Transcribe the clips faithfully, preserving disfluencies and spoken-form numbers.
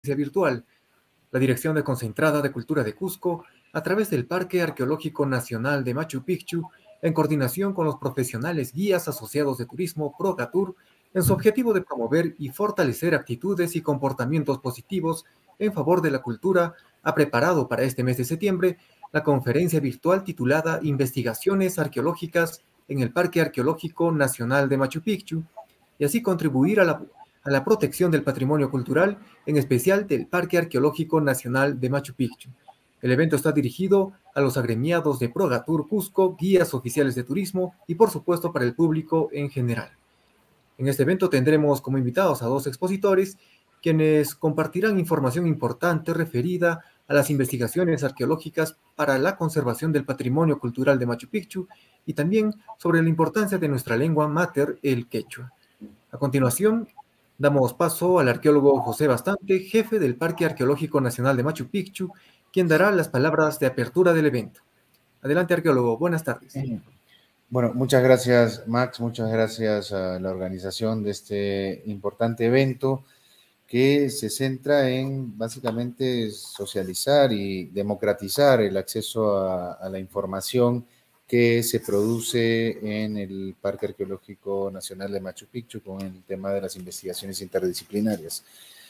virtual, la Dirección Desconcentrada de Cultura de Cusco, a través del Parque Arqueológico Nacional de Machu Picchu, en coordinación con los profesionales guías asociados de turismo ProGatur, en su objetivo de promover y fortalecer actitudes y comportamientos positivos en favor de la cultura, ha preparado para este mes de septiembre la conferencia virtual titulada Investigaciones Arqueológicas en el Parque Arqueológico Nacional de Machu Picchu, y así contribuir a la, a la protección del patrimonio cultural, en especial del Parque Arqueológico Nacional de Machu Picchu. El evento está dirigido a los agremiados de ProGatur Cusco, guías oficiales de turismo y, por supuesto, para el público en general. En este evento tendremos como invitados a dos expositores, quienes compartirán información importante referida a las investigaciones arqueológicas para la conservación del patrimonio cultural de Machu Picchu y también sobre la importancia de nuestra lengua mater, el quechua. A continuación, damos paso al arqueólogo José Bastante, jefe del Parque Arqueológico Nacional de Machu Picchu, quien dará las palabras de apertura del evento. Adelante, arqueólogo. Buenas tardes. Bueno, muchas gracias, Max. Muchas gracias a la organización de este importante evento que se centra en básicamente socializar y democratizar el acceso a, a la información que se produce en el Parque Arqueológico Nacional de Machu Picchu con el tema de las investigaciones interdisciplinarias.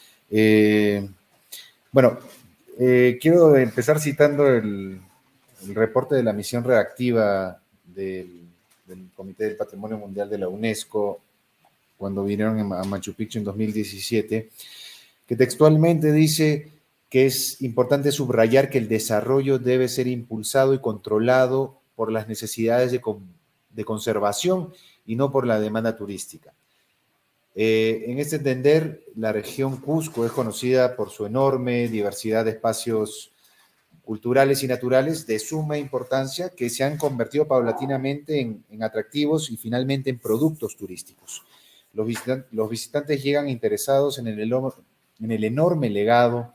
Eh, bueno, eh, quiero empezar citando el, el reporte de la misión reactiva del, del Comité del Patrimonio Mundial de la UNESCO cuando vinieron a Machu Picchu en dos mil diecisiete, que textualmente dice que es importante subrayar que el desarrollo debe ser impulsado y controlado por las necesidades de, de conservación y no por la demanda turística. Eh, en este entender, la región Cusco es conocida por su enorme diversidad de espacios culturales y naturales de suma importancia que se han convertido paulatinamente en, en atractivos y finalmente en productos turísticos. Los, visitan, los visitantes llegan interesados en el, en el enorme legado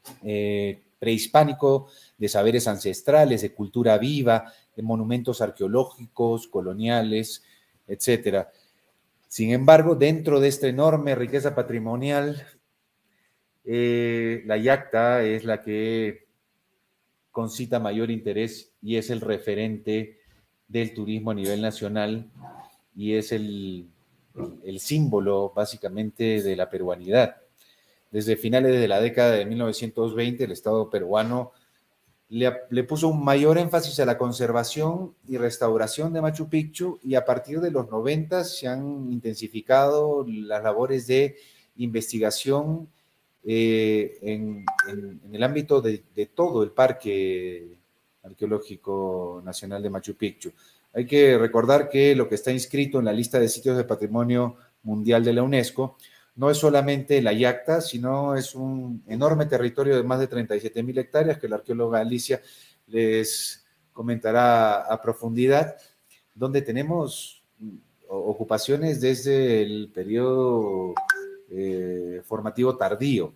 eh, prehispánico de saberes ancestrales, de cultura viva, de monumentos arqueológicos, coloniales, etcétera. Sin embargo, dentro de esta enorme riqueza patrimonial, eh, la Yacta es la que concita mayor interés y es el referente del turismo a nivel nacional y es el, el símbolo básicamente de la peruanidad. Desde finales de la década de mil novecientos veinte, el Estado peruano le, le puso un mayor énfasis a la conservación y restauración de Machu Picchu y a partir de los noventa se han intensificado las labores de investigación eh, en, en, en el ámbito de, de todo el Parque Arqueológico Nacional de Machu Picchu. Hay que recordar que lo que está inscrito en la lista de sitios de patrimonio mundial de la UNESCO no es solamente la Yacta, sino es un enorme territorio de más de treinta y siete mil hectáreas que la arqueóloga Alicia les comentará a profundidad, donde tenemos ocupaciones desde el periodo eh, formativo tardío.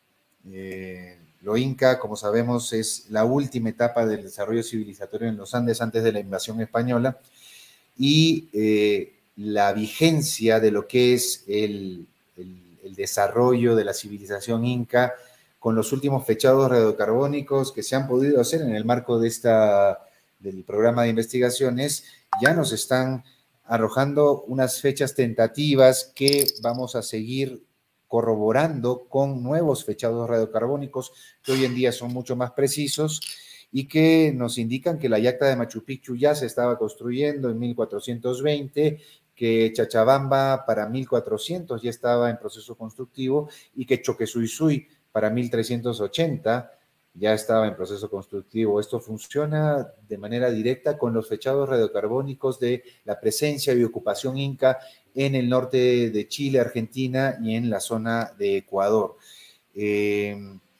Eh, lo Inca, como sabemos, es la última etapa del desarrollo civilizatorio en los Andes antes de la invasión española y eh, la vigencia de lo que es el, el, el desarrollo de la civilización inca con los últimos fechados radiocarbónicos que se han podido hacer en el marco de esta, del programa de investigaciones, ya nos están arrojando unas fechas tentativas que vamos a seguir corroborando con nuevos fechados radiocarbónicos que hoy en día son mucho más precisos y que nos indican que la Yacta de Machu Picchu ya se estaba construyendo en mil cuatrocientos veinte, que Chabamba para mil cuatrocientos ya estaba en proceso constructivo y que Choquesuizui para mil trescientos ochenta ya estaba en proceso constructivo. Esto funciona de manera directa con los fechados radiocarbónicos de la presencia y ocupación inca en el norte de Chile, Argentina y en la zona de Ecuador. Eh,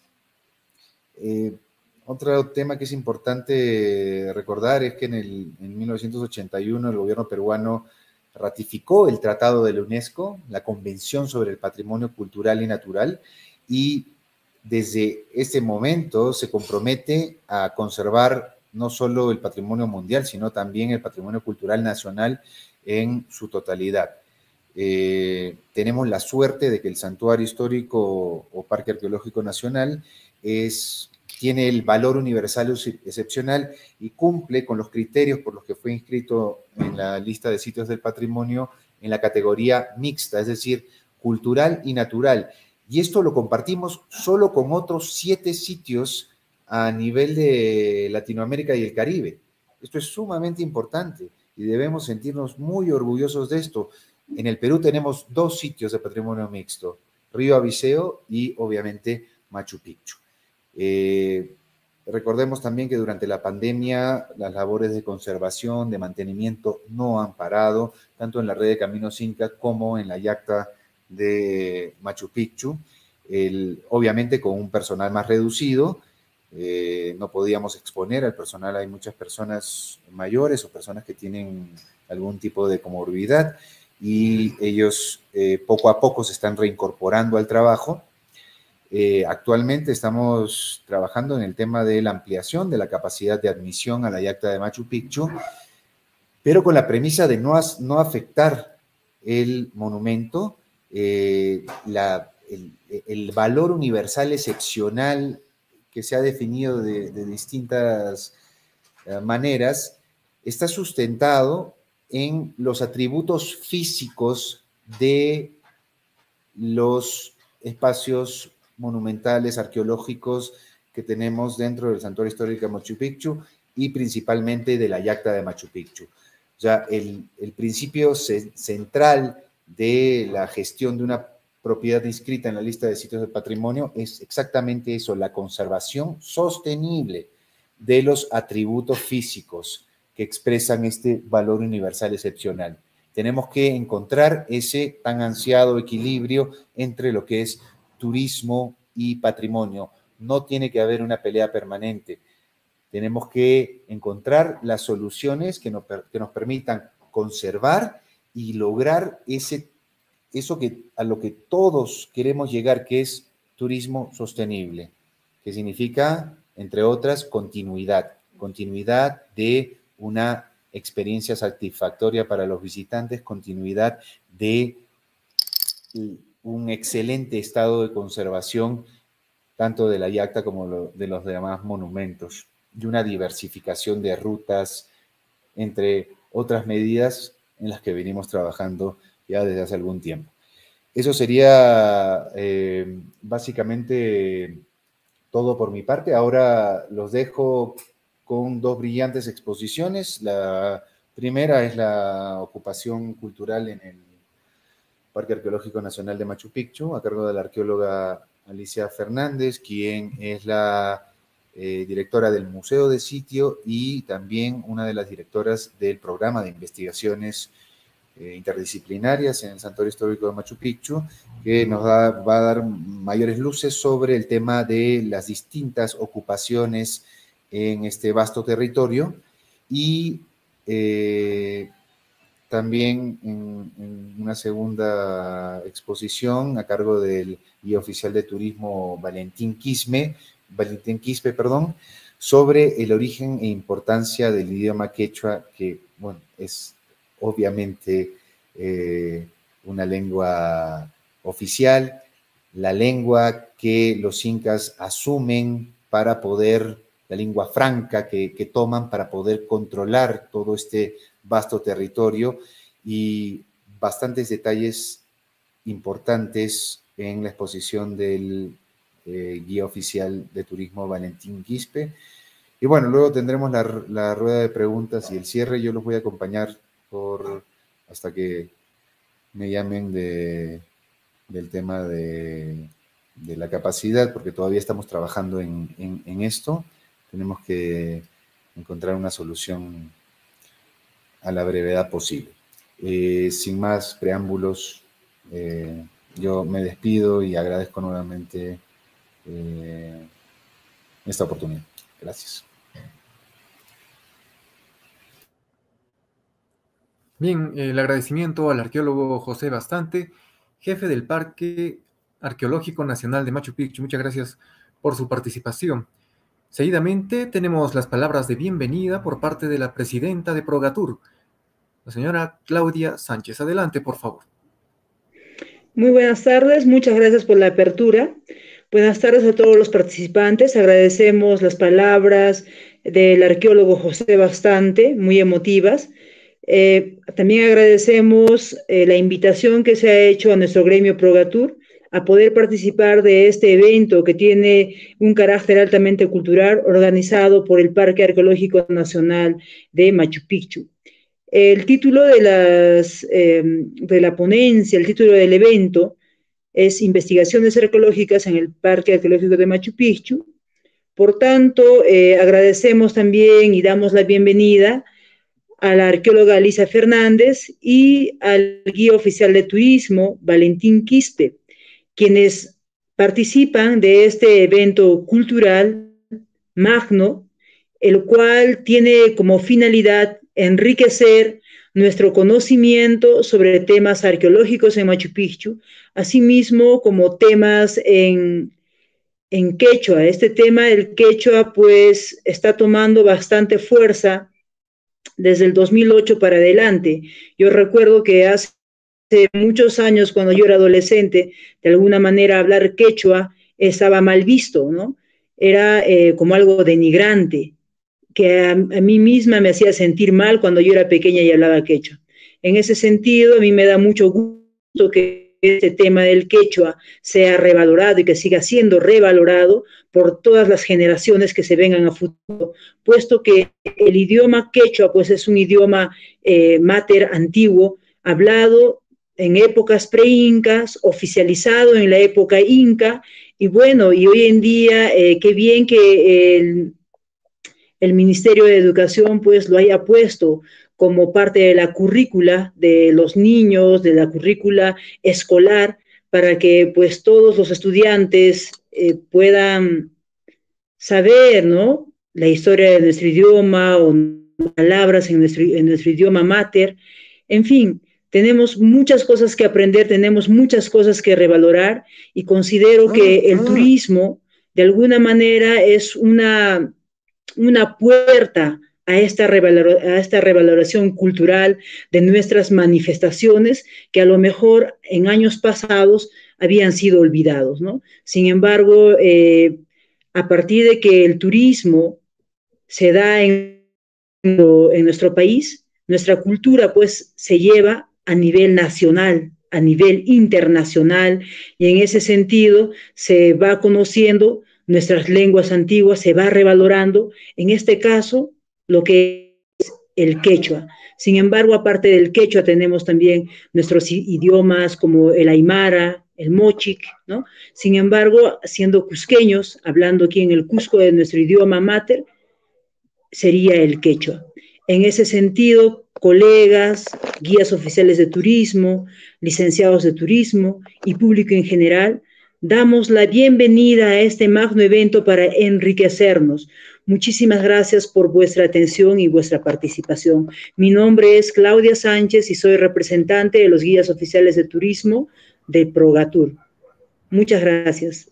eh, otro tema que es importante recordar es que en, el, en mil novecientos ochenta y uno el gobierno peruano ratificó el Tratado de la UNESCO, la Convención sobre el Patrimonio Cultural y Natural, y desde este momento se compromete a conservar no solo el patrimonio mundial, sino también el patrimonio cultural nacional en su totalidad. Eh, tenemos la suerte de que el Santuario Histórico o, o Parque Arqueológico Nacional es, tiene el valor universal excepcional y cumple con los criterios por los que fue inscrito en la lista de sitios del patrimonio en la categoría mixta, es decir, cultural y natural. Y esto lo compartimos solo con otros siete sitios a nivel de Latinoamérica y el Caribe. Esto es sumamente importante y debemos sentirnos muy orgullosos de esto. En el Perú tenemos dos sitios de patrimonio mixto, Río Abiseo y obviamente Machu Picchu. Eh, recordemos también que durante la pandemia las labores de conservación, de mantenimiento no han parado, tanto en la red de Caminos Inca como en la yacta de Machu Picchu, el, obviamente con un personal más reducido. Eh, no podíamos exponer al personal, hay muchas personas mayores o personas que tienen algún tipo de comorbilidad y ellos eh, poco a poco se están reincorporando al trabajo. Eh, actualmente estamos trabajando en el tema de la ampliación de la capacidad de admisión a la yacta de Machu Picchu, pero con la premisa de no, no afectar el monumento, eh, la, el, el valor universal excepcional que se ha definido de, de distintas uh, maneras, está sustentado en los atributos físicos de los espacios monumentales, arqueológicos que tenemos dentro del Santuario Histórico de Machu Picchu y principalmente de la yacta de Machu Picchu. O sea, el, el principio ce central de la gestión de una propiedad inscrita en la lista de sitios de patrimonio es exactamente eso, la conservación sostenible de los atributos físicos que expresan este valor universal excepcional. Tenemos que encontrar ese tan ansiado equilibrio entre lo que es turismo y patrimonio. No tiene que haber una pelea permanente. Tenemos que encontrar las soluciones que nos, que nos permitan conservar y lograr ese eso que, a lo que todos queremos llegar, que es turismo sostenible, que significa, entre otras, continuidad, continuidad de una experiencia satisfactoria para los visitantes, continuidad de un excelente estado de conservación, tanto de la yacta como lo, de los demás monumentos, y una diversificación de rutas, entre otras medidas en las que venimos trabajando ya desde hace algún tiempo. Eso sería eh, básicamente todo por mi parte. Ahora los dejo con dos brillantes exposiciones. La primera es la ocupación cultural en el Parque Arqueológico Nacional de Machu Picchu, a cargo de la arqueóloga Alicia Fernández, quien es la eh, directora del Museo de Sitio y también una de las directoras del programa de investigaciones Eh, interdisciplinarias en el Santuario Histórico de Machu Picchu, que nos da, va a dar mayores luces sobre el tema de las distintas ocupaciones en este vasto territorio y eh, también en, en una segunda exposición a cargo del guía oficial de turismo Valentín Quispe, Valentín Quispe, perdón, sobre el origen e importancia del idioma quechua, que, bueno, es obviamente eh, una lengua oficial, la lengua que los incas asumen para poder, la lengua franca que, que toman para poder controlar todo este vasto territorio y bastantes detalles importantes en la exposición del eh, guía oficial de turismo Valentín Quispe. Y bueno, luego tendremos la, la rueda de preguntas y el cierre. Yo los voy a acompañar por hasta que me llamen de, del tema de, de la capacidad, porque todavía estamos trabajando en, en, en esto. Tenemos que encontrar una solución a la brevedad posible. Eh, sin más preámbulos, eh, yo me despido y agradezco nuevamente eh, esta oportunidad. Gracias. Bien, el agradecimiento al arqueólogo José Bastante, jefe del Parque Arqueológico Nacional de Machu Picchu. Muchas gracias por su participación. Seguidamente tenemos las palabras de bienvenida por parte de la presidenta de Progatur, la señora Claudia Sánchez. Adelante, por favor. Muy buenas tardes, muchas gracias por la apertura. Buenas tardes a todos los participantes. Agradecemos las palabras del arqueólogo José Bastante, muy emotivas. Eh, también agradecemos eh, la invitación que se ha hecho a nuestro gremio Progatur a poder participar de este evento que tiene un carácter altamente cultural organizado por el Parque Arqueológico Nacional de Machu Picchu. El título de, las, eh, de la ponencia, el título del evento es Investigaciones Arqueológicas en el Parque Arqueológico de Machu Picchu. Por tanto, eh, agradecemos también y damos la bienvenida a la arqueóloga Alicia Fernández y al guía oficial de turismo, Valentín Quispe, quienes participan de este evento cultural magno, el cual tiene como finalidad enriquecer nuestro conocimiento sobre temas arqueológicos en Machu Picchu, asimismo como temas en, en quechua. Este tema del quechua pues está tomando bastante fuerza desde el dos mil ocho para adelante. Yo recuerdo que hace muchos años, cuando yo era adolescente, de alguna manera hablar quechua estaba mal visto, ¿no? Era eh, como algo denigrante, que a, a mí misma me hacía sentir mal cuando yo era pequeña y hablaba quechua. En ese sentido, a mí me da mucho gusto que este tema del quechua sea revalorado y que siga siendo revalorado por todas las generaciones que se vengan a futuro, puesto que el idioma quechua pues es un idioma eh, mater antiguo, hablado en épocas pre-incas, oficializado en la época inca, y bueno, y hoy en día, eh, qué bien que el, el Ministerio de Educación pues lo haya puesto como parte de la currícula de los niños, de la currícula escolar, para que pues todos los estudiantes eh, puedan saber, ¿no?, la historia de nuestro idioma o palabras en nuestro, en nuestro idioma mater. En fin, tenemos muchas cosas que aprender, tenemos muchas cosas que revalorar, y considero que el turismo de alguna manera es una, una puerta a esta, revalor, a esta revaloración cultural de nuestras manifestaciones que a lo mejor en años pasados habían sido olvidados, ¿no? Sin embargo, eh, a partir de que el turismo se da en, en nuestro país, nuestra cultura pues se lleva a nivel nacional, a nivel internacional, y en ese sentido se va conociendo nuestras lenguas antiguas, se va revalorando, en este caso, lo que es el quechua. Sin embargo, aparte del quechua, tenemos también nuestros idiomas como el aymara, el mochic, ¿no? Sin embargo, siendo cusqueños, hablando aquí en el Cusco de nuestro idioma mater, sería el quechua. En ese sentido, colegas, guías oficiales de turismo, licenciados de turismo y público en general, damos la bienvenida a este magno evento para enriquecernos. Muchísimas gracias por vuestra atención y vuestra participación. Mi nombre es Claudia Sánchez y soy representante de los guías oficiales de turismo de Progatur. Muchas gracias.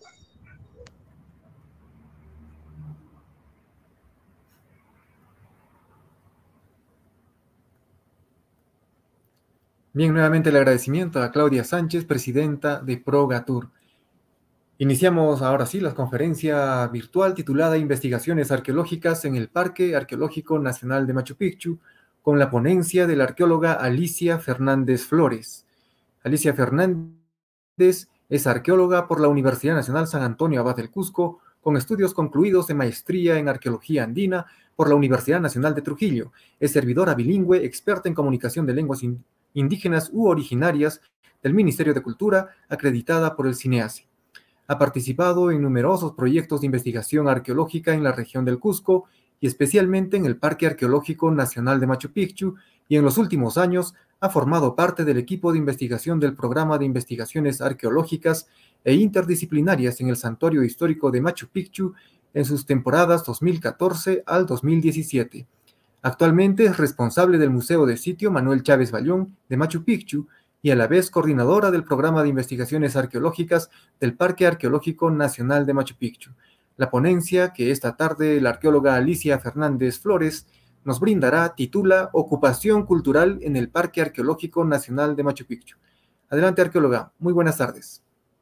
Bien, nuevamente el agradecimiento a Claudia Sánchez, presidenta de Progatur. Iniciamos ahora sí la conferencia virtual titulada Investigaciones Arqueológicas en el Parque Arqueológico Nacional de Machu Picchu, con la ponencia de la arqueóloga Alicia Fernández Flores. Alicia Fernández es arqueóloga por la Universidad Nacional San Antonio Abad del Cusco, con estudios concluidos de maestría en arqueología andina por la Universidad Nacional de Trujillo. Es servidora bilingüe, experta en comunicación de lenguas indígenas u originarias del Ministerio de Cultura, acreditada por el CINEACI. Ha participado en numerosos proyectos de investigación arqueológica en la región del Cusco y especialmente en el Parque Arqueológico Nacional de Machu Picchu, y en los últimos años ha formado parte del equipo de investigación del Programa de Investigaciones Arqueológicas e Interdisciplinarias en el Santuario Histórico de Machu Picchu en sus temporadas dos mil catorce al dos mil diecisiete. Actualmente es responsable del Museo de Sitio Manuel Chávez Bayón de Machu Picchu y a la vez coordinadora del Programa de Investigaciones Arqueológicas del Parque Arqueológico Nacional de Machu Picchu. La ponencia que esta tarde la arqueóloga Alicia Fernández Flores nos brindará titula Ocupación Cultural en el Parque Arqueológico Nacional de Machu Picchu. Adelante, arqueóloga. Muy buenas tardes.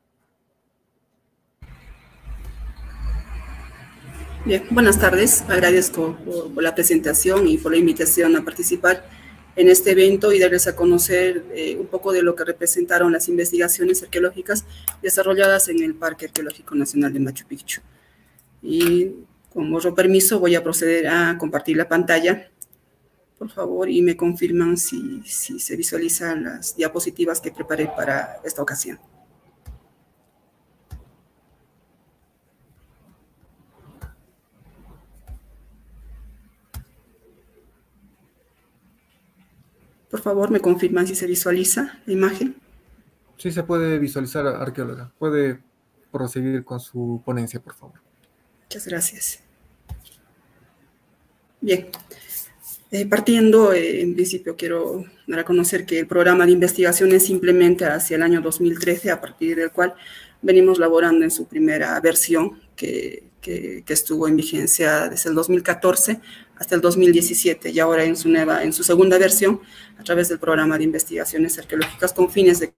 Bien, buenas tardes. Agradezco por, por la presentación y por la invitación a participar en este evento y darles a conocer eh, un poco de lo que representaron las investigaciones arqueológicas desarrolladas en el Parque Arqueológico Nacional de Machu Picchu. Y con vuestro permiso voy a proceder a compartir la pantalla, por favor, y me confirman si, si se visualizan las diapositivas que preparé para esta ocasión. Por favor, me confirman si se visualiza la imagen. Sí, se puede visualizar, arqueóloga. Puede proseguir con su ponencia, por favor. Muchas gracias. Bien. Eh, partiendo, eh, en principio quiero dar a conocer que el programa de investigaciones se implementa hacia el año dos mil trece, a partir del cual venimos laborando en su primera versión, que, que, que estuvo en vigencia desde el dos mil catorce hasta el dos mil diecisiete, y ahora en su, nueva, en su segunda versión, a través del programa de investigaciones arqueológicas con fines de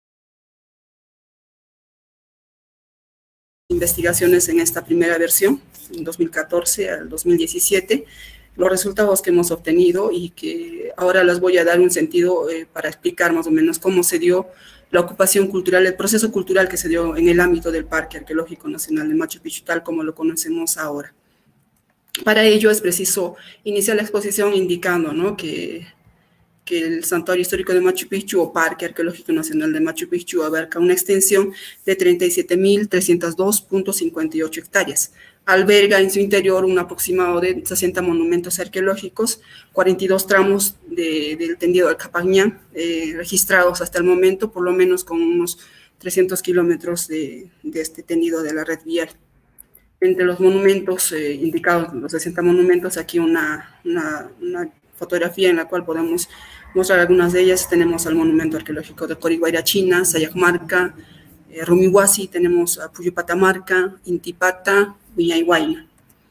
investigaciones en esta primera versión, en dos mil catorce al dos mil diecisiete, los resultados que hemos obtenido y que ahora les voy a dar un sentido eh, para explicar más o menos cómo se dio la ocupación cultural, el proceso cultural que se dio en el ámbito del Parque Arqueológico Nacional de Machu Picchu, tal como lo conocemos ahora. Para ello es preciso iniciar la exposición indicando, ¿no?, que, que el Santuario Histórico de Machu Picchu o Parque Arqueológico Nacional de Machu Picchu abarca una extensión de treinta y siete mil trescientos dos punto cincuenta y ocho hectáreas. Alberga en su interior un aproximado de sesenta monumentos arqueológicos, cuarenta y dos tramos de, del tendido del Capañán, eh, registrados hasta el momento, por lo menos con unos trescientos kilómetros de, de este tendido de la red vial. Entre los monumentos eh, indicados, los sesenta monumentos, aquí una, una, una fotografía en la cual podemos mostrar algunas de ellas. Tenemos al monumento arqueológico de Corihuayra-China, Sayamarca, eh, Rumihuasi, tenemos a Puyupatamarca, Intipata, Viñayhuayna.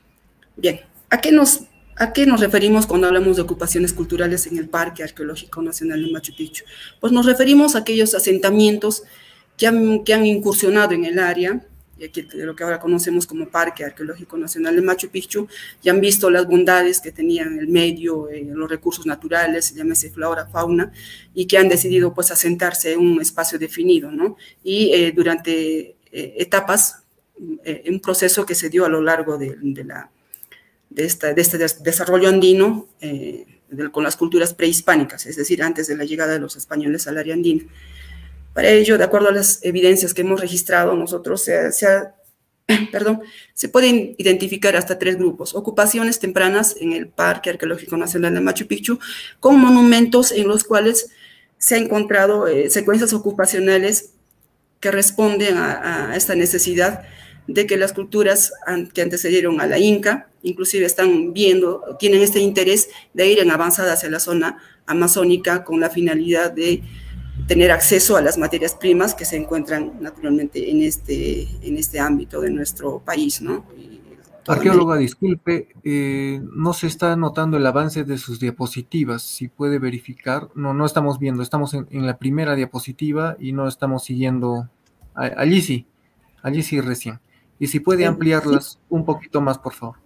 Bien, ¿a qué, nos, ¿a qué nos referimos cuando hablamos de ocupaciones culturales en el Parque Arqueológico Nacional de Machu Picchu? Pues nos referimos a aquellos asentamientos que han, que han incursionado en el área, de lo que ahora conocemos como Parque Arqueológico Nacional de Machu Picchu, y han visto las bondades que tenían el medio, eh, los recursos naturales, llámese flora, fauna, y que han decidido pues asentarse en un espacio definido, ¿no? Y eh, durante eh, etapas, eh, un proceso que se dio a lo largo de, de, la, de, esta, de este desarrollo andino eh, de, con las culturas prehispánicas, es decir, antes de la llegada de los españoles al área andina. Para ello, de acuerdo a las evidencias que hemos registrado, nosotros se, se, perdón, se pueden identificar hasta tres grupos: ocupaciones tempranas en el Parque Arqueológico Nacional de Machu Picchu, con monumentos en los cuales se han encontrado eh, secuencias ocupacionales que responden a, a esta necesidad de que las culturas que antecedieron a la Inca, inclusive están viendo, tienen este interés de ir en avanzada hacia la zona amazónica con la finalidad de tener acceso a las materias primas que se encuentran naturalmente en este, en este ámbito de nuestro país, ¿no? Arqueóloga, disculpe, eh, no se está notando el avance de sus diapositivas, si puede verificar. No, no estamos viendo, estamos en, en la primera diapositiva y no estamos siguiendo. Allí sí, allí sí recién. Y si puede ampliarlas un poquito más, por favor.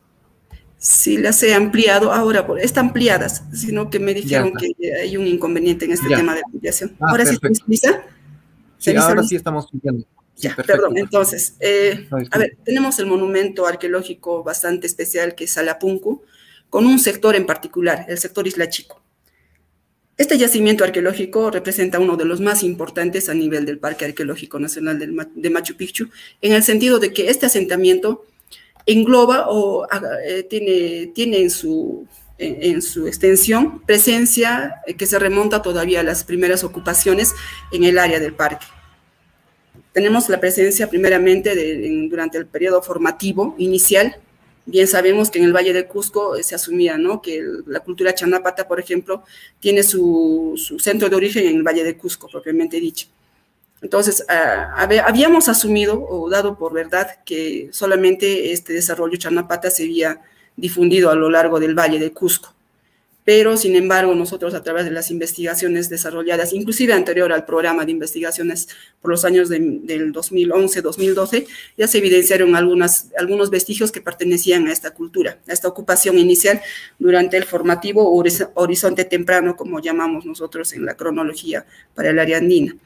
Sí, las he ampliado ahora, están ampliadas, sino que me dijeron que hay un inconveniente en este ya. tema de ampliación. Ah, ¿Ahora perfecto. sí se visualiza? Sí, ¿Se ahora sí estamos viendo. Sí, ya, perfecto, perdón, entonces, eh, no, a ver, tenemos el monumento arqueológico bastante especial que es Salapunku, con un sector en particular, el sector Isla Chico. Este yacimiento arqueológico representa uno de los más importantes a nivel del Parque Arqueológico Nacional de Machu Picchu, en el sentido de que este asentamiento engloba o eh, tiene, tiene en, su, en, en su extensión presencia eh, que se remonta todavía a las primeras ocupaciones en el área del parque. Tenemos la presencia primeramente de, en, durante el periodo formativo inicial. Bien sabemos que en el Valle de Cusco eh, se asumía, ¿no?, que el, la cultura chanapata, por ejemplo, tiene su, su centro de origen en el Valle de Cusco, propiamente dicho. Entonces, uh, habíamos asumido o dado por verdad que solamente este desarrollo chanapata se había difundido a lo largo del Valle de Cusco. pero sin embargo nosotros a través de las investigaciones desarrolladas, inclusive anterior al programa de investigaciones por los años de, del dos mil once, dos mil doce, ya se evidenciaron algunas, algunos vestigios que pertenecían a esta cultura, a esta ocupación inicial durante el formativo horizonte temprano, como llamamos nosotros en la cronología para el área andina.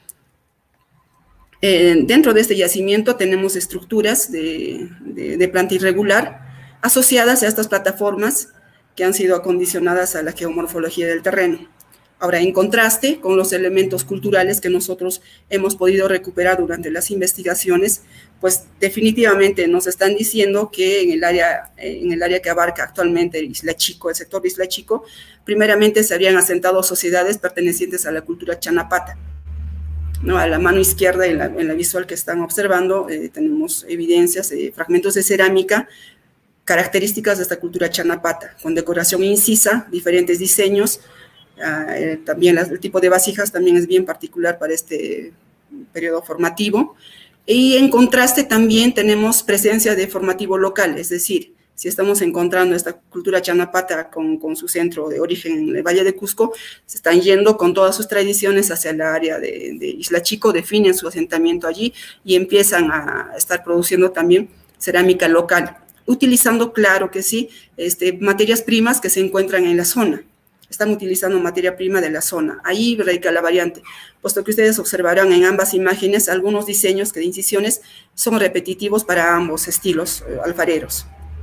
Eh, dentro de este yacimiento tenemos estructuras de, de, de planta irregular asociadas a estas plataformas que han sido acondicionadas a la geomorfología del terreno. Ahora, en contraste con los elementos culturales que nosotros hemos podido recuperar durante las investigaciones, pues definitivamente nos están diciendo que en el área, en el área que abarca actualmente Isla Chico, el sector de Isla Chico, primeramente se habían asentado sociedades pertenecientes a la cultura Chanapata. ¿No? A la mano izquierda, en la, en la visual que están observando, eh, tenemos evidencias, eh, fragmentos de cerámica, características de esta cultura Chanapata, con decoración incisa, diferentes diseños, uh, eh, también las, el tipo de vasijas también es bien particular para este periodo formativo, y en contraste también tenemos presencia de formativo local, es decir, si estamos encontrando esta cultura Chanapata con, con su centro de origen en el Valle de Cusco, se están yendo con todas sus tradiciones hacia el área de, de Isla Chico, definen su asentamiento allí y empiezan a estar produciendo también cerámica local, utilizando, claro que sí, este, materias primas que se encuentran en la zona. Están utilizando materia prima de la zona. Ahí radica la variante, puesto que ustedes observarán en ambas imágenes algunos diseños que de incisiones son repetitivos para ambos estilos eh, alfareros.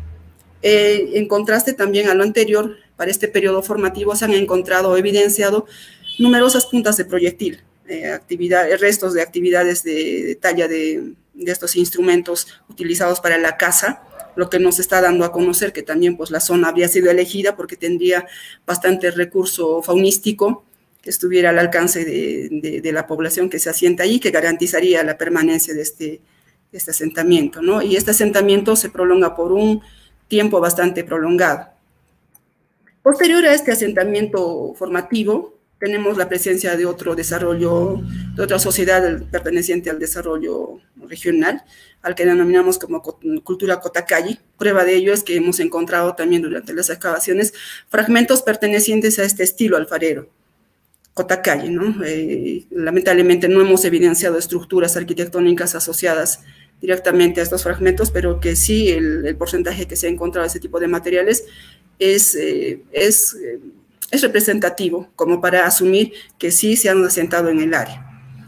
Eh, en contraste también a lo anterior, para este periodo formativo se han encontrado o evidenciado numerosas puntas de proyectil, eh, actividad, restos de actividades de, de talla de, de estos instrumentos utilizados para la caza, lo que nos está dando a conocer que también pues, la zona habría sido elegida porque tendría bastante recurso faunístico que estuviera al alcance de, de, de la población que se asienta ahí, que garantizaría la permanencia de este, de este asentamiento, ¿no? Y este asentamiento se prolonga por un tiempo bastante prolongado. Posterior a este asentamiento formativo, tenemos la presencia de otro desarrollo, de otra sociedad perteneciente al desarrollo regional, al que denominamos como cultura Cotacalli. Prueba de ello es que hemos encontrado también durante las excavaciones fragmentos pertenecientes a este estilo alfarero, Cotacalli, ¿no? Eh, lamentablemente no hemos evidenciado estructuras arquitectónicas asociadas directamente a estos fragmentos, pero que sí el, el porcentaje que se ha encontrado de ese tipo de materiales es, eh, es eh, es representativo como para asumir que sí se han asentado en el área.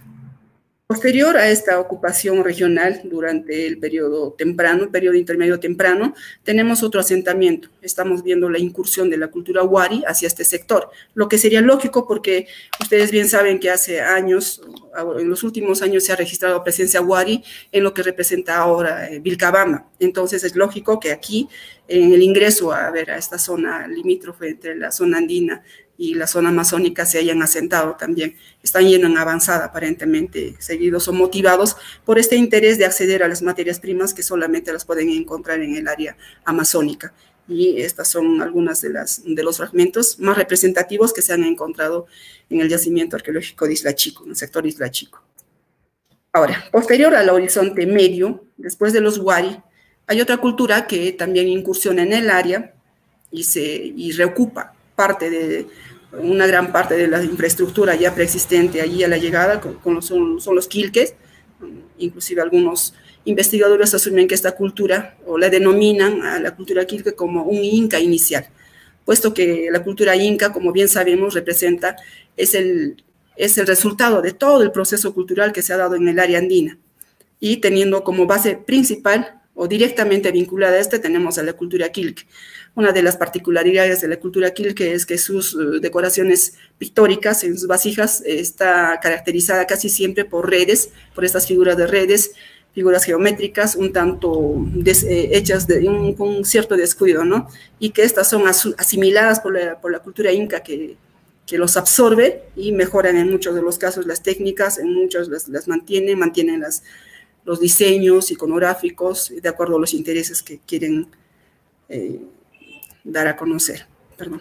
Posterior a esta ocupación regional durante el periodo temprano, periodo intermedio temprano, tenemos otro asentamiento. Estamos viendo la incursión de la cultura wari hacia este sector, lo que sería lógico porque ustedes bien saben que hace años, en los últimos años se ha registrado presencia wari en lo que representa ahora eh, Vilcabamba. Entonces es lógico que aquí, en el ingreso a, a ver, a esta zona limítrofe entre la zona andina y la zona amazónica se hayan asentado también. Están yendo en avanzada aparentemente, seguidos o motivados por este interés de acceder a las materias primas que solamente las pueden encontrar en el área amazónica. Y estas son algunas de, las, de los fragmentos más representativos que se han encontrado en el yacimiento arqueológico de Isla Chico, en el sector de Isla Chico. Ahora, posterior al horizonte medio, después de los wari, hay otra cultura que también incursiona en el área y, se, y reocupa parte de una gran parte de la infraestructura ya preexistente allí a la llegada, con, con los, son, son los quilques. Inclusive algunos investigadores asumen que esta cultura, o la denominan a la cultura quilque como un inca inicial, puesto que la cultura inca, como bien sabemos, representa, es el, es el resultado de todo el proceso cultural que se ha dado en el área andina, y teniendo como base principal o directamente vinculada a este, tenemos a la cultura quilque. Una de las particularidades de la cultura quilque es que sus uh, decoraciones pictóricas en sus vasijas eh, está caracterizada casi siempre por redes, por estas figuras de redes, figuras geométricas un tanto des, eh, hechas de un, con un cierto descuido, ¿no? Y que estas son as, asimiladas por la, por la cultura inca que, que los absorbe y mejoran en muchos de los casos las técnicas, en muchos las, las mantienen, mantienen las los diseños iconográficos de acuerdo a los intereses que quieren eh, dar a conocer. Perdón.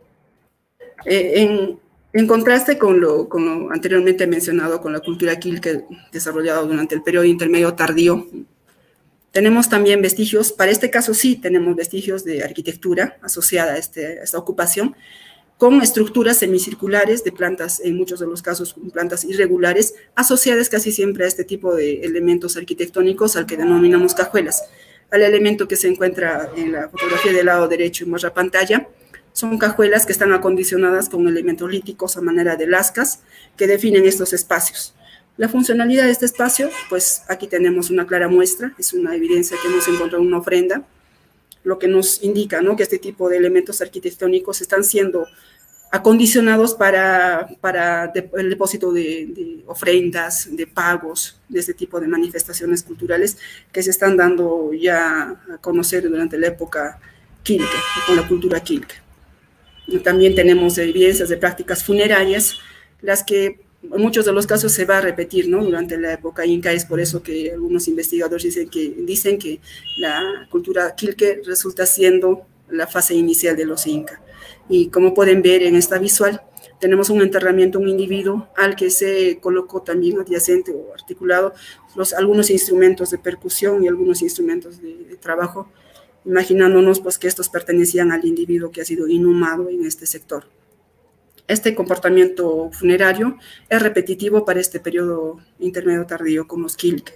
Eh, en, en contraste con lo, con lo anteriormente mencionado, con la cultura quilque desarrollada durante el periodo intermedio tardío, tenemos también vestigios, para este caso sí tenemos vestigios de arquitectura asociada a, este, a esta ocupación, con estructuras semicirculares de plantas, en muchos de los casos plantas irregulares, asociadas casi siempre a este tipo de elementos arquitectónicos al que denominamos cajuelas. Al elemento que se encuentra en la fotografía del lado derecho en nuestra pantalla, son cajuelas que están acondicionadas con elementos líticos a manera de lascas que definen estos espacios. La funcionalidad de este espacio, pues aquí tenemos una clara muestra, es una evidencia que hemos encontrado en una ofrenda, lo que nos indica, ¿no?, que este tipo de elementos arquitectónicos están siendo acondicionados para, para de, el depósito de, de ofrendas, de pagos, de este tipo de manifestaciones culturales que se están dando ya a conocer durante la época quilque, con la cultura quilque. También tenemos evidencias de prácticas funerarias, las que en muchos de los casos se va a repetir, ¿no?, durante la época inca. Es por eso que algunos investigadores dicen que, dicen que la cultura quilque resulta siendo la fase inicial de los incas. Y como pueden ver en esta visual, tenemos un enterramiento, un individuo al que se colocó también adyacente o articulado los, algunos instrumentos de percusión y algunos instrumentos de, de trabajo, imaginándonos pues que estos pertenecían al individuo que ha sido inhumado en este sector. Este comportamiento funerario es repetitivo para este periodo intermedio tardío con los quilque.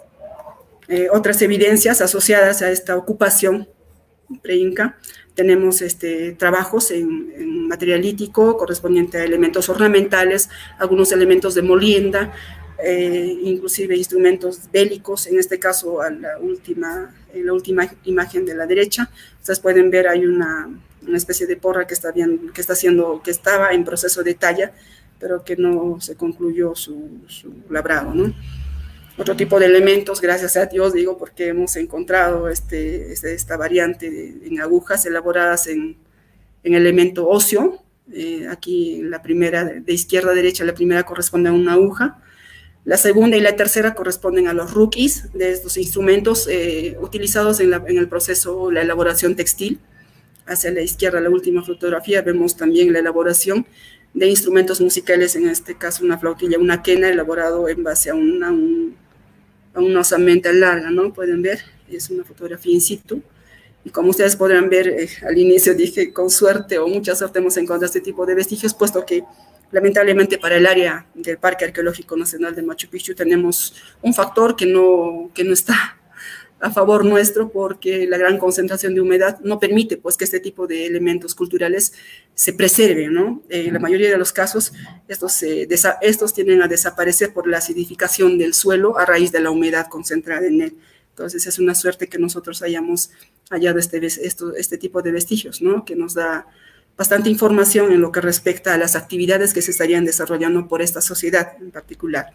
Eh, otras evidencias asociadas a esta ocupación pre-inca, tenemos este, trabajos en, en material lítico correspondiente a elementos ornamentales, algunos elementos de molienda, eh, inclusive instrumentos bélicos. En este caso, a la última, en la última imagen de la derecha, ustedes pueden ver hay una, una especie de porra que está, bien, que, está haciendo, que estaba en proceso de talla, pero que no se concluyó su, su labrado, ¿no? Otro tipo de elementos, gracias a Dios, digo, porque hemos encontrado este, este, esta variante de, en agujas elaboradas en, en elemento óseo. Eh, aquí la primera, de izquierda a derecha, la primera corresponde a una aguja. La segunda y la tercera corresponden a los rukis de estos instrumentos eh, utilizados en, la, en el proceso, la elaboración textil. Hacia la izquierda, la última fotografía, vemos también la elaboración de instrumentos musicales, en este caso una flautilla, una quena, elaborado en base a una, un, a una osamenta larga, ¿no? Pueden ver, es una fotografía in situ. Y como ustedes podrán ver, eh, al inicio dije, con suerte o mucha suerte hemos encontrado este tipo de vestigios, puesto que lamentablemente para el área del Parque Arqueológico Nacional de Machu Picchu tenemos un factor que no, que no está a favor nuestro, porque la gran concentración de humedad no permite pues que este tipo de elementos culturales se preserven, ¿no? En eh, la mayoría de los casos estos, eh, estos tienden a desaparecer por la acidificación del suelo a raíz de la humedad concentrada en él. Entonces es una suerte que nosotros hayamos hallado este, esto, este tipo de vestigios, ¿no?, que nos da bastante información en lo que respecta a las actividades que se estarían desarrollando por esta sociedad en particular.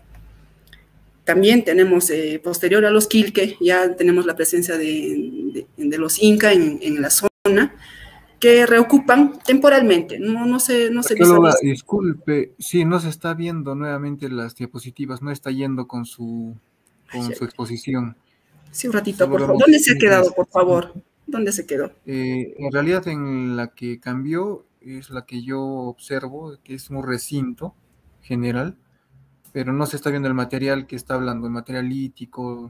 También tenemos, eh, posterior a los quilque, ya tenemos la presencia de, de, de los inca en, en la zona, que reocupan temporalmente, no, no se, no se visualiza. Disculpe, sí, no se está viendo nuevamente las diapositivas, no está yendo con su, con su exposición. Sí, un ratito, Solo por favor. ¿Dónde se ha quedado, por favor? ¿Dónde se quedó? Eh, en realidad en la que cambió es la que yo observo, que es un recinto general, pero no se está viendo el material que está hablando, el material lítico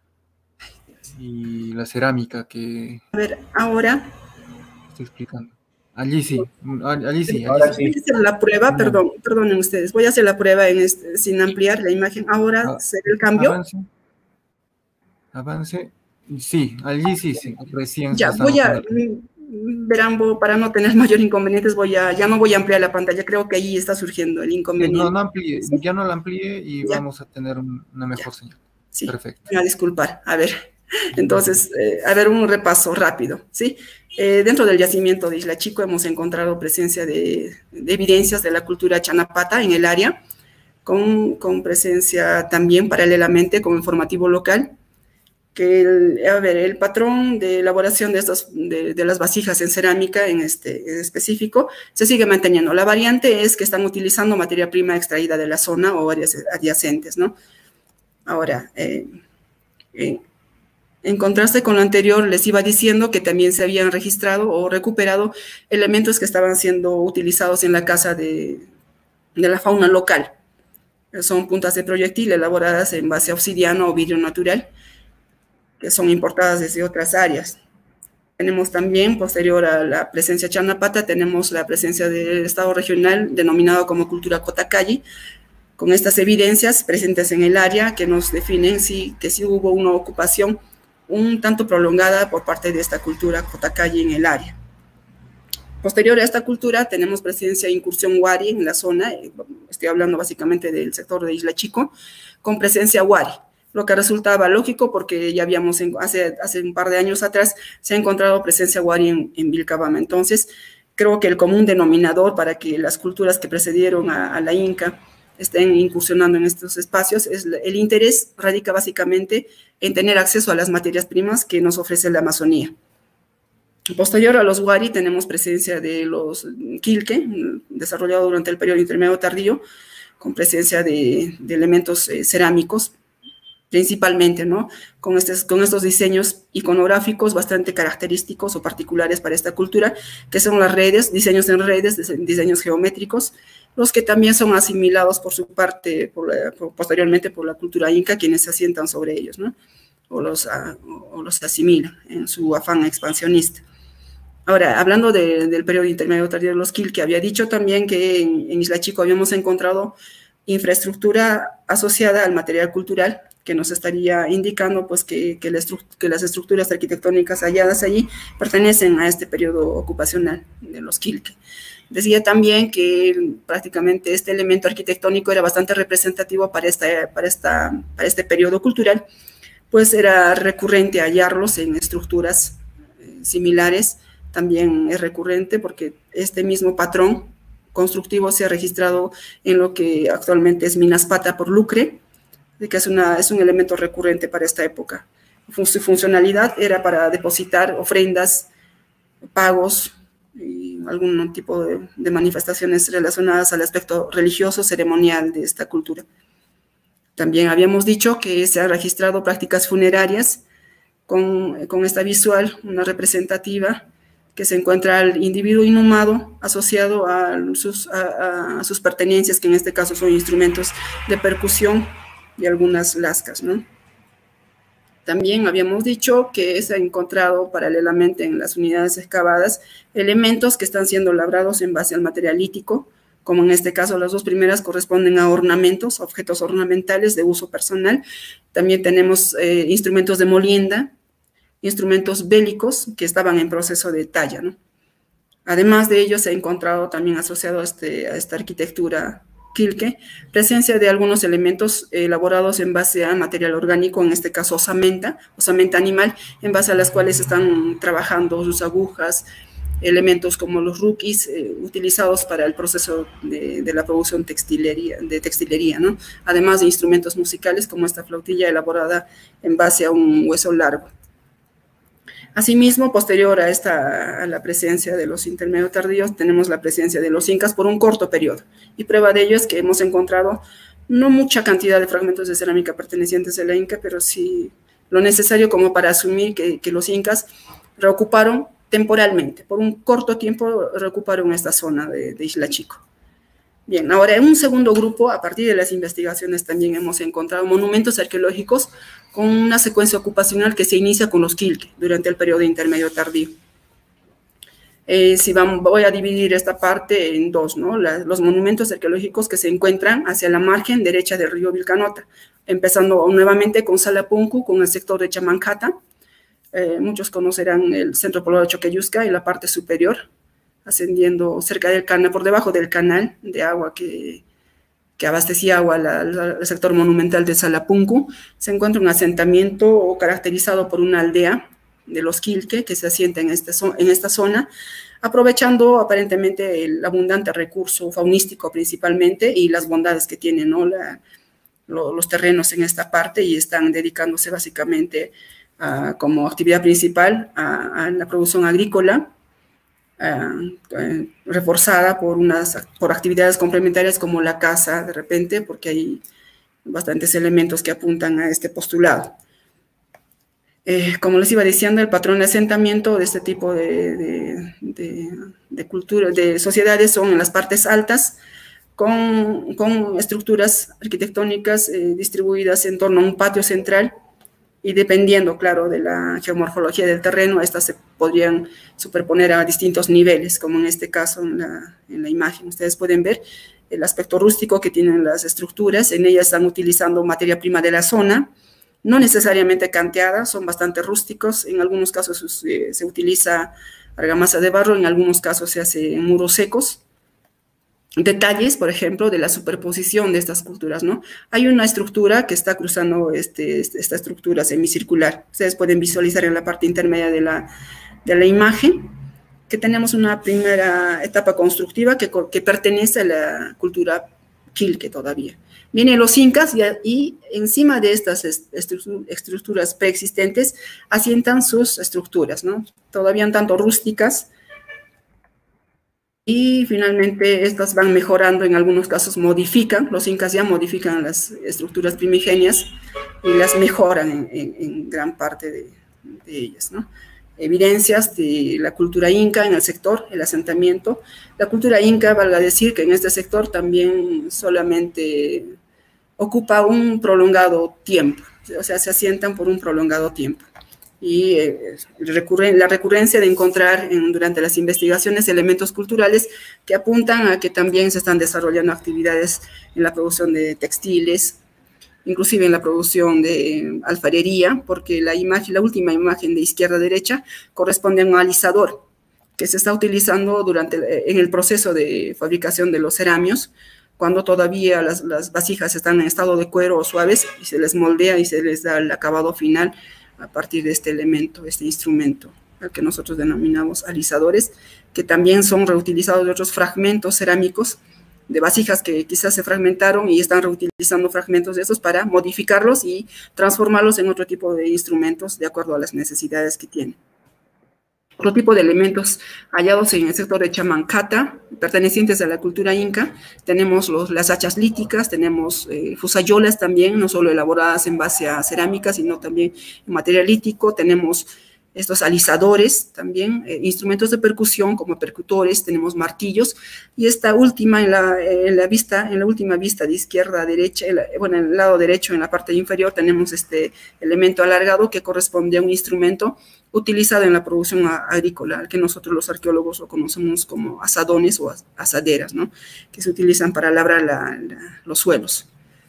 y la cerámica que... A ver, ahora... Estoy explicando. Allí sí, allí sí. Ahora sí. Voy a hacer la prueba, perdón, perdonen ustedes, voy a hacer la prueba en este, sin ampliar la imagen. Ahora, ah, ¿se ve el cambio? Avance. Avance. Sí, allí sí, sí, recién. Ya, voy a... Verán, para no tener mayor inconvenientes, voy a, ya no voy a ampliar la pantalla, creo que ahí está surgiendo el inconveniente. No, no amplíe, ¿sí? Ya no la amplíe y ya vamos a tener una mejor ya. Señal. Sí, perfecto. Me voy a disculpar, a ver, entonces, eh, a ver, un repaso rápido, ¿sí? Eh, dentro del yacimiento de Isla Chico hemos encontrado presencia de, de evidencias de la cultura chanapata en el área, con, con presencia también paralelamente como informativo local, que el, a ver, el patrón de elaboración de, estas, de, de las vasijas en cerámica en este en específico se sigue manteniendo. La variante es que están utilizando materia prima extraída de la zona o áreas adyacentes, ¿no? Ahora, eh, eh, en contraste con lo anterior, les iba diciendo que también se habían registrado o recuperado elementos que estaban siendo utilizados en la caza de, de la fauna local. Son puntas de proyectil elaboradas en base a obsidiana o vidrio natural, que son importadas desde otras áreas. Tenemos también, posterior a la presencia Chanapata, tenemos la presencia del Estado regional denominado como cultura Cotacalli, con estas evidencias presentes en el área que nos definen si, que sí hubo una ocupación un tanto prolongada por parte de esta cultura Cotacalli en el área. Posterior a esta cultura tenemos presencia de incursión Wari en la zona, estoy hablando básicamente del sector de Isla Chico, con presencia Wari, lo que resultaba lógico porque ya habíamos, hace, hace un par de años atrás, se ha encontrado presencia Wari en, en Vilcabamba. Entonces, creo que el común denominador para que las culturas que precedieron a, a la Inca estén incursionando en estos espacios, es el interés radica básicamente en tener acceso a las materias primas que nos ofrece la Amazonía. Posterior a los Wari tenemos presencia de los Quilque, desarrollado durante el periodo intermedio tardío, con presencia de, de elementos eh, cerámicos, principalmente, ¿no? Con, estes, con estos diseños iconográficos bastante característicos o particulares para esta cultura, que son las redes, diseños en redes, diseños geométricos, los que también son asimilados por su parte, por la, por, posteriormente por la cultura inca, quienes se asientan sobre ellos, ¿no? O los, a, o los asimilan en su afán expansionista. Ahora, hablando de, del periodo intermedio tardío de los Quilque, había dicho también que en, en Isla Chico habíamos encontrado infraestructura asociada al material cultural, que nos estaría indicando pues, que, que, la que las estructuras arquitectónicas halladas allí pertenecen a este periodo ocupacional de los Quilque. Decía también que prácticamente este elemento arquitectónico era bastante representativo para, esta, para, esta, para este periodo cultural, pues era recurrente hallarlos en estructuras eh, similares. También es recurrente porque este mismo patrón constructivo se ha registrado en lo que actualmente es Minaspata por Lucre, que es, una, es un elemento recurrente para esta época. Su funcionalidad era para depositar ofrendas, pagos y algún tipo de, de manifestaciones relacionadas al aspecto religioso, ceremonial de esta cultura. También habíamos dicho que se han registrado prácticas funerarias con, con esta visual, una representativa, que se encuentra al individuo inhumado asociado a sus, a, a sus pertenencias, que en este caso son instrumentos de percusión y algunas lascas, ¿no? También habíamos dicho que se ha encontrado paralelamente en las unidades excavadas elementos que están siendo labrados en base al material lítico, como en este caso las dos primeras corresponden a ornamentos, objetos ornamentales de uso personal. También tenemos eh, instrumentos de molienda, instrumentos bélicos que estaban en proceso de talla, ¿no? Además de ello, se ha encontrado también asociado a, este, a esta arquitectura Quilque, presencia de algunos elementos elaborados en base a material orgánico, en este caso osamenta, osamenta animal, en base a las cuales están trabajando sus agujas, elementos como los ruquis, eh, utilizados para el proceso de, de la producción textilería, de textilería, ¿no? Además de instrumentos musicales como esta flautilla elaborada en base a un hueso largo. Asimismo, posterior a, esta, a la presencia de los intermedio tardíos, tenemos la presencia de los incas por un corto periodo. Y prueba de ello es que hemos encontrado no mucha cantidad de fragmentos de cerámica pertenecientes a la Inca, pero sí lo necesario como para asumir que, que los incas reocuparon temporalmente, por un corto tiempo reocuparon esta zona de, de Isla Chico. Bien, ahora en un segundo grupo, a partir de las investigaciones también hemos encontrado monumentos arqueológicos con una secuencia ocupacional que se inicia con los Quilque durante el periodo intermedio tardío. Eh, si vamos, voy a dividir esta parte en dos, ¿no? La, los monumentos arqueológicos que se encuentran hacia la margen derecha del río Vilcanota, empezando nuevamente con Salapunku, con el sector de Chamancata. Eh, muchos conocerán el centro poblado de Choqueyusca en la parte superior, ascendiendo cerca del canal, por debajo del canal de agua que, que abastecía agua al sector monumental de Salapunku, se encuentra un asentamiento caracterizado por una aldea de los Quilque que se asienta en, este, en esta zona, aprovechando aparentemente el abundante recurso faunístico principalmente y las bondades que tienen, ¿no? La, lo, los terrenos en esta parte, y están dedicándose básicamente a, como actividad principal a, a la producción agrícola, Uh, uh, reforzada por, unas, por actividades complementarias como la caza de repente, porque hay bastantes elementos que apuntan a este postulado. Eh, como les iba diciendo, el patrón de asentamiento de este tipo de, de, de, de cultura, de sociedades son en las partes altas, con, con estructuras arquitectónicas eh, distribuidas en torno a un patio central, y dependiendo, claro, de la geomorfología del terreno, estas se podrían superponer a distintos niveles, como en este caso en la, en la imagen. Ustedes pueden ver el aspecto rústico que tienen las estructuras. En ellas están utilizando materia prima de la zona, no necesariamente canteada, son bastante rústicos. En algunos casos eh, se utiliza argamasa de barro, en algunos casos se hace en muros secos. Detalles, por ejemplo, de la superposición de estas culturas, ¿no? Hay una estructura que está cruzando este, esta estructura semicircular. Ustedes pueden visualizar en la parte intermedia de la, de la imagen que tenemos una primera etapa constructiva que, que pertenece a la cultura Quilque todavía. Vienen los incas y, y encima de estas estructuras preexistentes asientan sus estructuras, ¿no? Todavía un tanto rústicas. Y finalmente estas van mejorando, en algunos casos modifican, los incas ya modifican las estructuras primigenias y las mejoran en, en, en gran parte de, de ellas, ¿no? Evidencias de la cultura inca en el sector, el asentamiento. La cultura inca, valga decir que en este sector también solamente ocupa un prolongado tiempo, o sea, se asientan por un prolongado tiempo. Y eh, recurren, la recurrencia de encontrar en, durante las investigaciones elementos culturales que apuntan a que también se están desarrollando actividades en la producción de textiles, inclusive en la producción de alfarería, porque la imagen, la última imagen de izquierda a derecha corresponde a un alisador que se está utilizando durante, en el proceso de fabricación de los ceramios, cuando todavía las, las vasijas están en estado de cuero o suaves y se les moldea y se les da el acabado final a partir de este elemento, este instrumento, al que nosotros denominamos alisadores, que también son reutilizados de otros fragmentos cerámicos, de vasijas que quizás se fragmentaron y están reutilizando fragmentos de esos para modificarlos y transformarlos en otro tipo de instrumentos de acuerdo a las necesidades que tienen. Otro tipo de elementos hallados en el sector de Chamancata, pertenecientes a la cultura inca, tenemos los, las hachas líticas, tenemos eh, fusayolas también, no solo elaboradas en base a cerámica, sino también en material lítico, tenemos estos alisadores también, eh, instrumentos de percusión como percutores, tenemos martillos, y esta última, en la, en la vista, en la última vista de izquierda a derecha, en la, bueno, en el lado derecho, en la parte inferior, tenemos este elemento alargado que corresponde a un instrumento utilizado en la producción agrícola, que nosotros los arqueólogos lo conocemos como asadones o asaderas, ¿no? Que se utilizan para labrar la, la, los suelos.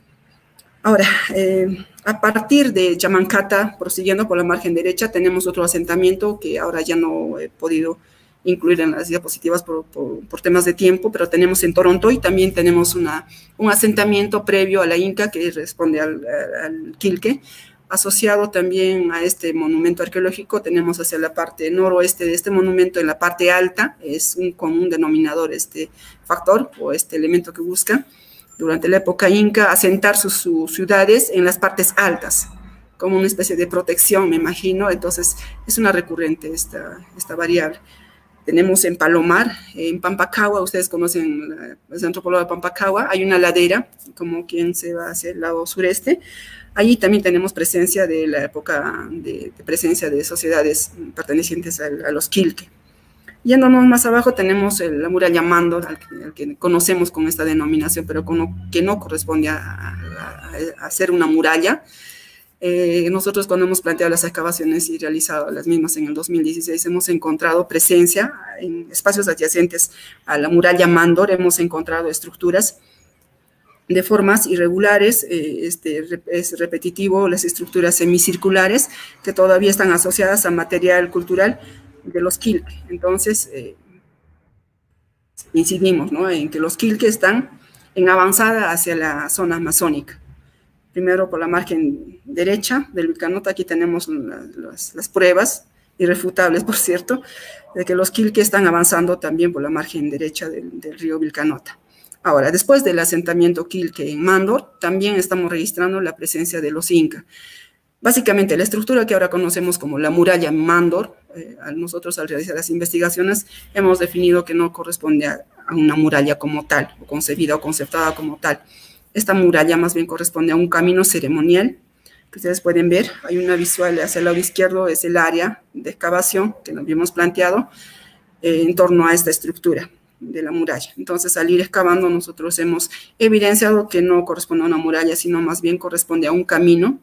Ahora, eh, a partir de Chamancata, prosiguiendo por la margen derecha, tenemos otro asentamiento que ahora ya no he podido incluir en las diapositivas por, por, por temas de tiempo, pero tenemos en Toronto y también tenemos una, un asentamiento previo a la Inca que responde al, al Quilque. Asociado también a este monumento arqueológico, tenemos hacia la parte noroeste de este monumento, en la parte alta, es un común denominador este factor o este elemento que busca, durante la época inca, asentar sus, sus ciudades en las partes altas, como una especie de protección, me imagino. Entonces es una recurrente esta, esta variable. Tenemos en Palomar, en Pampacagua, ustedes conocen el centro poblado de Pampacagua, hay una ladera, como quien se va hacia el lado sureste. Allí también tenemos presencia de la época de, de presencia de sociedades pertenecientes a, a los Quilque. Yéndonos más abajo tenemos el, la muralla Mándor, al que, al que conocemos con esta denominación, pero con, que no corresponde a, a, a ser una muralla. Eh, nosotros cuando hemos planteado las excavaciones y realizado las mismas en el dos mil dieciséis, hemos encontrado presencia en espacios adyacentes a la muralla Mándor, hemos encontrado estructuras de formas irregulares, eh, este, es repetitivo, las estructuras semicirculares que todavía están asociadas a material cultural de los Quilque. Entonces, eh, incidimos, ¿no?, en que los Quilque están en avanzada hacia la zona amazónica. Primero por la margen derecha del Vilcanota, aquí tenemos la, las, las pruebas, irrefutables por cierto, de que los Quilque están avanzando también por la margen derecha del, del río Vilcanota. Ahora, después del asentamiento Quilque en Mándor, también estamos registrando la presencia de los Inca. Básicamente, la estructura que ahora conocemos como la muralla Mándor, eh, nosotros al realizar las investigaciones hemos definido que no corresponde a, a una muralla como tal, o concebida o conceptada como tal. Esta muralla más bien corresponde a un camino ceremonial, que ustedes pueden ver. Hay una visual hacia el lado izquierdo, es el área de excavación que nos habíamos planteado eh, en torno a esta estructura de la muralla. Entonces, al ir excavando, nosotros hemos evidenciado que no corresponde a una muralla, sino más bien corresponde a un camino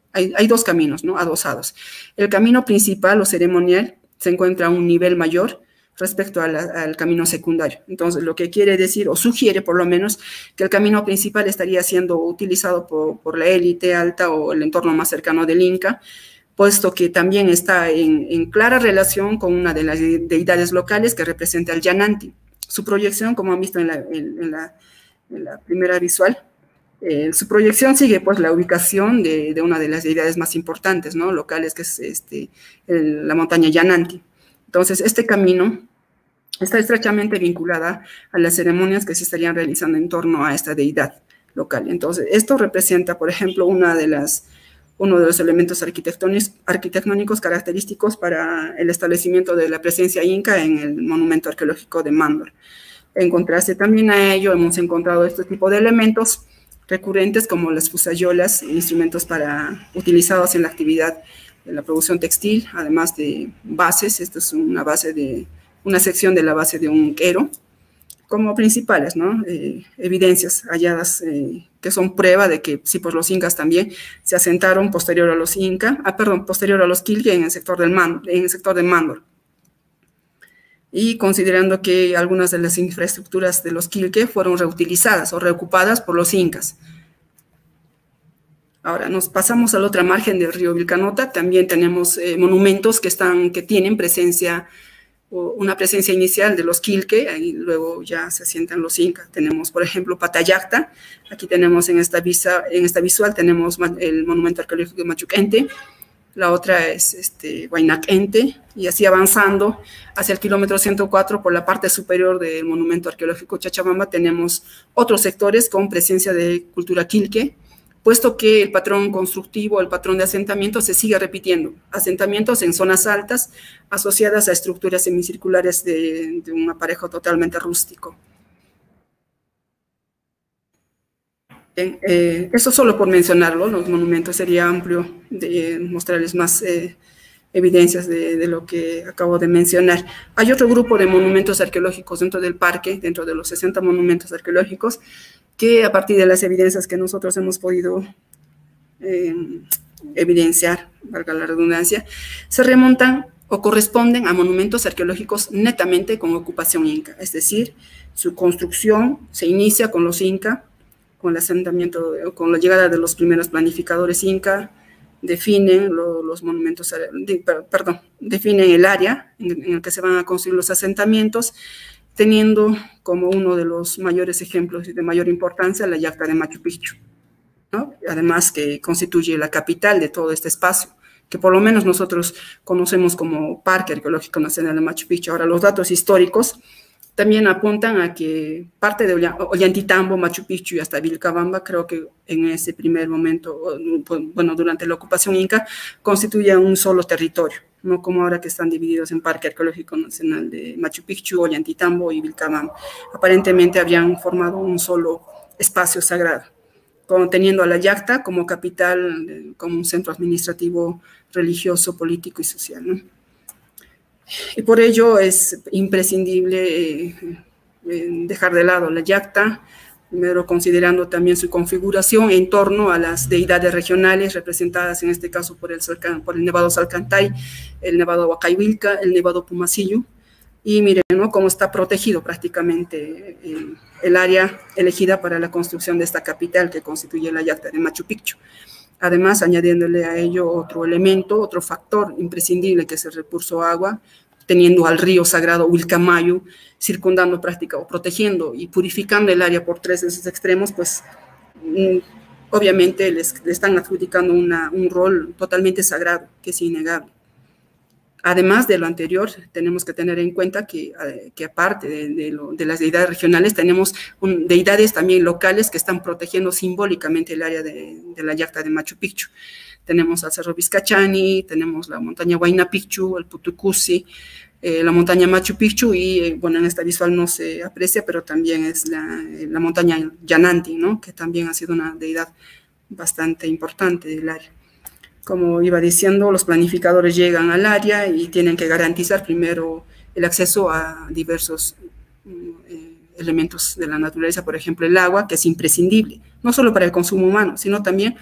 hay, hay dos caminos, ¿no? Adosados. El camino principal o ceremonial se encuentra a un nivel mayor respecto a la, al camino secundario. Entonces, lo que quiere decir, o sugiere por lo menos, que el camino principal estaría siendo utilizado por, por la élite alta o el entorno más cercano del Inca, puesto que también está en, en clara relación con una de las deidades locales que representa al Yananti. Su proyección, como han visto en la, en, en la, en la primera visual, eh, su proyección sigue pues la ubicación de, de una de las deidades más importantes, ¿no? Locales, que es este, el, la montaña Yananti. Entonces, este camino está estrechamente vinculada a las ceremonias que se estarían realizando en torno a esta deidad local. Entonces, esto representa, por ejemplo, una de las, uno de los elementos arquitectónicos, arquitectónicos característicos para el establecimiento de la presencia inca en el monumento arqueológico de Mándor. En contraste también a ello, hemos encontrado este tipo de elementos recurrentes como las fusayolas, instrumentos para, utilizados en la actividad de la producción textil, además de bases. Esto es una base de una sección de la base de un quero, como principales, ¿no? Eh, evidencias halladas eh, que son prueba de que sí, pues los incas también se asentaron posterior a los incas, ah, perdón, posterior a los quilque en el sector del Man, en el sector de Mándor. Y considerando que algunas de las infraestructuras de los quilque fueron reutilizadas o reocupadas por los incas. Ahora nos pasamos a la otra margen del río Vilcanota. También tenemos eh, monumentos que, están, que tienen presencia, o una presencia inicial de los quilque, y luego ya se asientan los incas. Tenemos, por ejemplo, Patayacta. Aquí tenemos en esta, visa, en esta visual, tenemos el monumento arqueológico de Machuquente. La otra es este, Huaynaquente, y así avanzando hacia el kilómetro ciento cuatro por la parte superior del monumento arqueológico Chachabamba tenemos otros sectores con presencia de cultura quilque, puesto que el patrón constructivo, el patrón de asentamiento se sigue repitiendo. Asentamientos en zonas altas asociadas a estructuras semicirculares de, de un aparejo totalmente rústico. Bien, eh, eso solo por mencionarlo, los monumentos sería amplio de mostrarles más eh, evidencias de, de lo que acabo de mencionar. Hay otro grupo de monumentos arqueológicos dentro del parque, dentro de los sesenta monumentos arqueológicos, que a partir de las evidencias que nosotros hemos podido eh, evidenciar, valga la redundancia, se remontan o corresponden a monumentos arqueológicos netamente con ocupación inca, es decir, su construcción se inicia con los incas, con el asentamiento, con la llegada de los primeros planificadores inca, definen lo, los monumentos, de, perdón, definen el área en, en el que se van a construir los asentamientos, teniendo como uno de los mayores ejemplos y de mayor importancia la Yacta de Machu Picchu, ¿no? Además que constituye la capital de todo este espacio, que por lo menos nosotros conocemos como Parque Arqueológico Nacional de Machu Picchu. Ahora, los datos históricos también apuntan a que parte de Ollantaytambo, Machu Picchu y hasta Vilcabamba, creo que en ese primer momento, bueno, durante la ocupación inca, constituían un solo territorio, no como ahora que están divididos en Parque Arqueológico Nacional de Machu Picchu, Ollantaytambo y Vilcabamba. Aparentemente habían formado un solo espacio sagrado, teniendo a la Yacta como capital, como un centro administrativo, religioso, político y social, ¿no? Y por ello es imprescindible eh, eh, dejar de lado la Yacta, primero considerando también su configuración en torno a las deidades regionales representadas en este caso por el, por el Nevado Salcantay, el Nevado Huacayvilca, el Nevado Pumasillo, y miren, ¿no?, cómo está protegido prácticamente el, el área elegida para la construcción de esta capital que constituye la Yacta de Machu Picchu. Además, añadiéndole a ello otro elemento, otro factor imprescindible, que es el recurso agua, teniendo al río sagrado Vilcamayo circundando práctica o protegiendo y purificando el área por tres de sus extremos, pues obviamente les, les están adjudicando una, un rol totalmente sagrado, que es innegable. Además de lo anterior, tenemos que tener en cuenta que, que aparte de, de, lo, de las deidades regionales, tenemos un, deidades también locales que están protegiendo simbólicamente el área de, de la Yacta de Machu Picchu. Tenemos al Cerro Vizcachani, tenemos la montaña Huayna Picchu, el Putucusi, eh, la montaña Machu Picchu y, eh, bueno, en esta visual no se aprecia, pero también es la, la montaña Yananti, ¿no?, que también ha sido una deidad bastante importante del área. Como iba diciendo, los planificadores llegan al área y tienen que garantizar primero el acceso a diversos eh, elementos de la naturaleza, por ejemplo, el agua, que es imprescindible, no solo para el consumo humano, sino también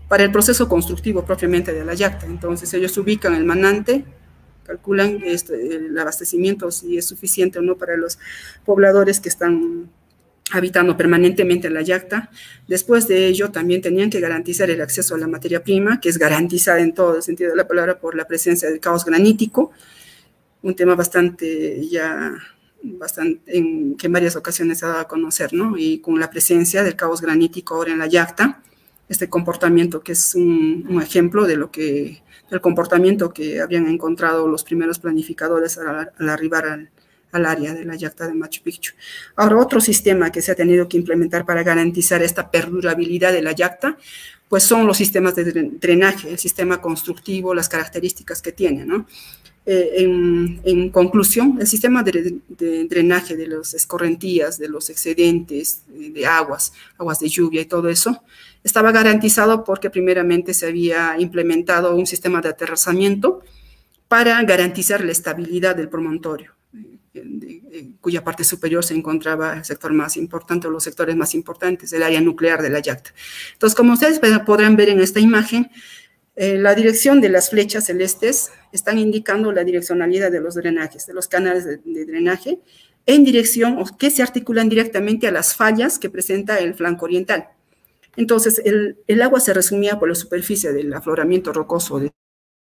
para el proceso constructivo propiamente de la yacta. Entonces ellos ubican el manante, calculan este, el abastecimiento, si es suficiente o no para los pobladores que están habitando permanentemente en la yacta. Después de ello, también tenían que garantizar el acceso a la materia prima, que es garantizada en todo el sentido de la palabra por la presencia del caos granítico, un tema bastante ya, bastante, en, que en varias ocasiones se ha dado a conocer, ¿no? Y con la presencia del caos granítico ahora en la yacta, este comportamiento que es un, un ejemplo de lo que, del comportamiento que habían encontrado los primeros planificadores al, al arribar al, al área de la yacta de Machu Picchu. Ahora, otro sistema que se ha tenido que implementar para garantizar esta perdurabilidad de la yacta, pues son los sistemas de drenaje, el sistema constructivo, las características que tiene, ¿no? Eh, en, en conclusión, el sistema de, de drenaje de las escorrentías, de los excedentes de, de aguas, aguas de lluvia y todo eso, estaba garantizado porque primeramente se había implementado un sistema de aterrazamiento para garantizar la estabilidad del promontorio, en cuya parte superior se encontraba el sector más importante o los sectores más importantes, el área nuclear de la yacta. Entonces, como ustedes podrán ver en esta imagen, eh, la dirección de las flechas celestes están indicando la direccionalidad de los drenajes, de los canales de, de drenaje, en dirección o que se articulan directamente a las fallas que presenta el flanco oriental. Entonces, el, el agua se resumía por la superficie del afloramiento rocoso de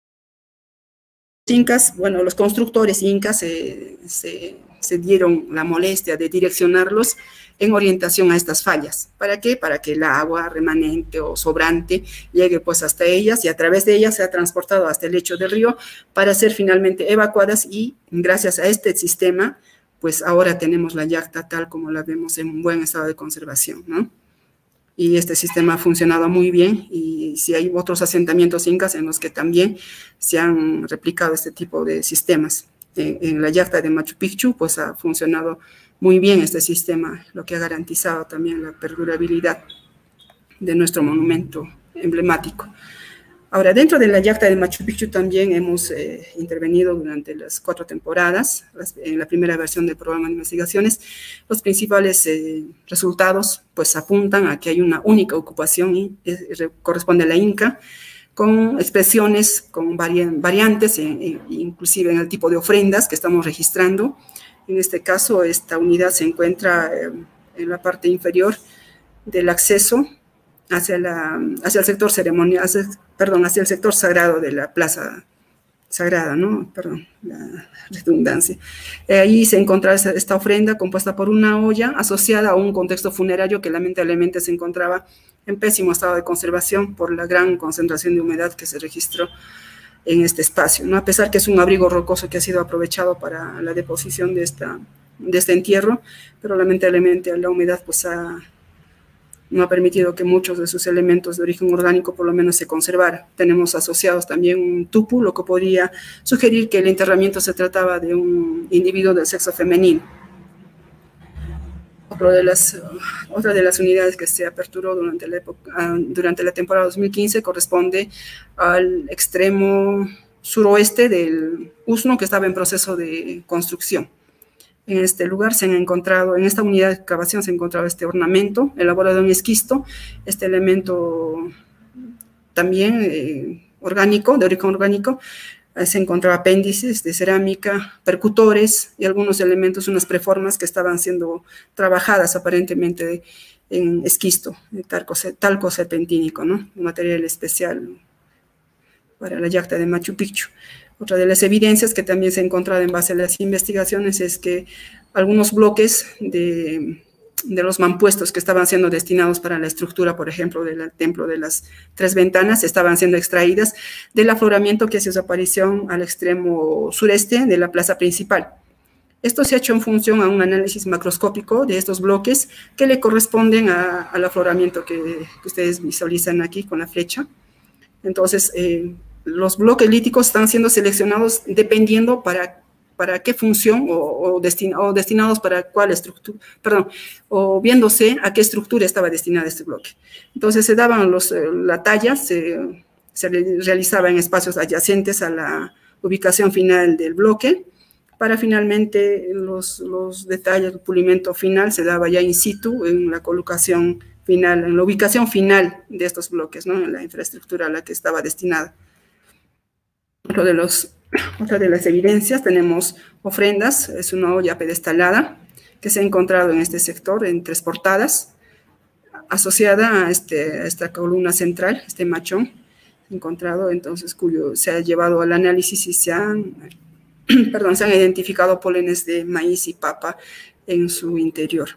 incas. Bueno, los constructores incas se, se, se dieron la molestia de direccionarlos en orientación a estas fallas. ¿Para qué? Para que el agua remanente o sobrante llegue pues hasta ellas y a través de ellas sea transportado hasta el lecho del río para ser finalmente evacuadas y gracias a este sistema, pues ahora tenemos la yacta tal como la vemos en un buen estado de conservación, ¿no? Y este sistema ha funcionado muy bien y si hay otros asentamientos incas en los que también se han replicado este tipo de sistemas. En, en la yacta de Machu Picchu pues ha funcionado muy bien este sistema, lo que ha garantizado también la perdurabilidad de nuestro monumento emblemático. Ahora, dentro de la yacta de Machu Picchu también hemos eh, intervenido durante las cuatro temporadas, las, en la primera versión del programa de investigaciones. Los principales eh, resultados pues apuntan a que hay una única ocupación y eh, corresponde a la Inca, con expresiones, con variantes, eh, eh, inclusive en el tipo de ofrendas que estamos registrando. En este caso, esta unidad se encuentra eh, en la parte inferior del acceso hacia, la, hacia el sector ceremonial, hacia, perdón, hacia el sector sagrado de la plaza sagrada, ¿no? Perdón, la redundancia. Eh, ahí se encontraba esta, esta ofrenda compuesta por una olla asociada a un contexto funerario que lamentablemente se encontraba en pésimo estado de conservación por la gran concentración de humedad que se registró en este espacio, ¿no? A pesar que es un abrigo rocoso que ha sido aprovechado para la deposición de, esta, de este entierro, pero lamentablemente la humedad pues ha no ha permitido que muchos de sus elementos de origen orgánico por lo menos se conservaran. Tenemos asociados también un tupu, lo que podría sugerir que el enterramiento se trataba de un individuo del sexo femenino. Otra de las, otra de las unidades que se aperturó durante la, época, durante la temporada dos mil quince corresponde al extremo suroeste del Usno, que estaba en proceso de construcción. En este lugar se han encontrado, en esta unidad de excavación se ha encontrado este ornamento elaborado en esquisto, este elemento también eh, orgánico, de origen orgánico. Eh, se encontraba apéndices de cerámica, percutores y algunos elementos, unas preformas que estaban siendo trabajadas aparentemente en esquisto, de talco, talco serpentínico, ¿no? Un material especial para la yacta de Machu Picchu. Otra de las evidencias que también se ha encontrado en base a las investigaciones es que algunos bloques de, de los mampuestos que estaban siendo destinados para la estructura, por ejemplo, del templo de las tres ventanas, estaban siendo extraídas del afloramiento que hace su aparición al extremo sureste de la plaza principal. Esto se ha hecho en función a un análisis macroscópico de estos bloques que le corresponden a, al afloramiento que, que ustedes visualizan aquí con la flecha. Entonces, eh, los bloques líticos están siendo seleccionados dependiendo para, para qué función o, o, destin, o destinados para cuál estructura, perdón, o viéndose a qué estructura estaba destinada este bloque. Entonces se daban los, la talla, se, se realizaba en espacios adyacentes a la ubicación final del bloque, para finalmente los, los detalles, el pulimento final se daba ya in situ en la colocación final, en la ubicación final de estos bloques, ¿no? En la infraestructura a la que estaba destinada. Otro de los, otra de las evidencias, tenemos ofrendas, es una olla pedestalada que se ha encontrado en este sector en tres portadas, asociada a, este, a esta columna central, este machón, encontrado entonces, cuyo se ha llevado al análisis y se han, perdón, se han identificado pólenes de maíz y papa en su interior.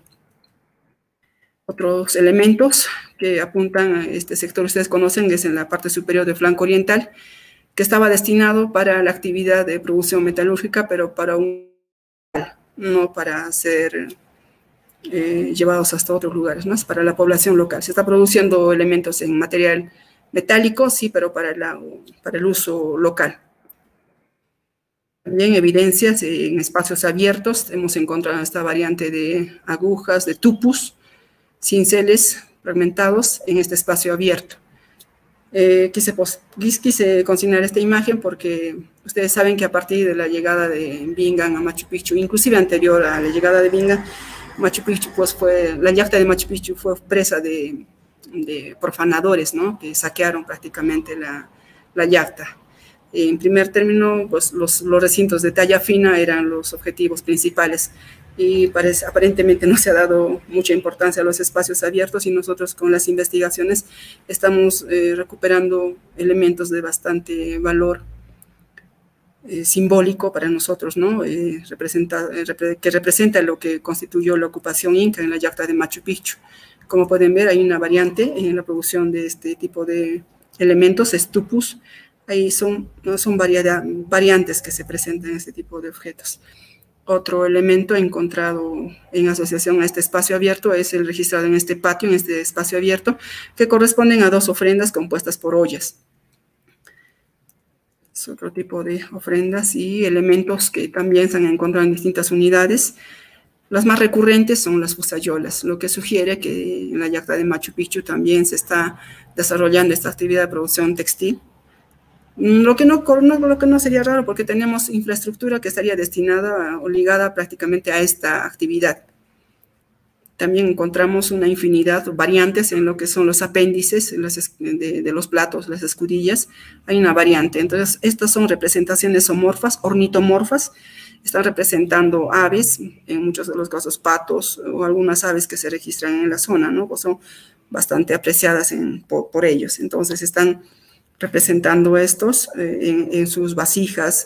Otros elementos que apuntan a este sector, ustedes conocen, es en la parte superior del flanco oriental, que estaba destinado para la actividad de producción metalúrgica, pero para un, no para ser eh, llevados hasta otros lugares, ¿no? Es para la población local. Se está produciendo elementos en material metálico, sí, pero para, la, para el uso local. También evidencias en espacios abiertos, hemos encontrado esta variante de agujas, de tupus, cinceles fragmentados en este espacio abierto. Eh, quise, quise consignar esta imagen porque ustedes saben que a partir de la llegada de Bingham a Machu Picchu, inclusive anterior a la llegada de Bingham, Machu Picchu, pues fue, la yacta de Machu Picchu fue presa de, de profanadores, ¿no? Que saquearon prácticamente la, la yacta. En primer término, pues los, los recintos de talla fina eran los objetivos principales y parece, aparentemente no se ha dado mucha importancia a los espacios abiertos y nosotros con las investigaciones estamos eh, recuperando elementos de bastante valor eh, simbólico para nosotros, ¿no? Eh, representa, eh, repre, que representa lo que constituyó la ocupación inca en la yacta de Machu Picchu. Como pueden ver, hay una variante en la producción de este tipo de elementos, estupus. Ahí son, ¿no? son variedad, variantes que se presentan en este tipo de objetos. Otro elemento encontrado en asociación a este espacio abierto es el registrado en este patio, en este espacio abierto, que corresponden a dos ofrendas compuestas por ollas. Es otro tipo de ofrendas y elementos que también se han encontrado en distintas unidades. Las más recurrentes son las fusayolas, lo que sugiere que en la yacta de Machu Picchu también se está desarrollando esta actividad de producción textil. Lo que, no, no, lo que no sería raro porque tenemos infraestructura que estaría destinada o ligada prácticamente a esta actividad. También encontramos una infinidad de variantes en lo que son los apéndices las, de, de los platos, las escudillas. Hay una variante. Entonces, estas son representaciones zoomorfas, ornitomorfas. Están representando aves, en muchos de los casos patos o algunas aves que se registran en la zona, ¿no? Pues son bastante apreciadas en, por, por ellos. Entonces, están representando estos eh, en, en sus vasijas,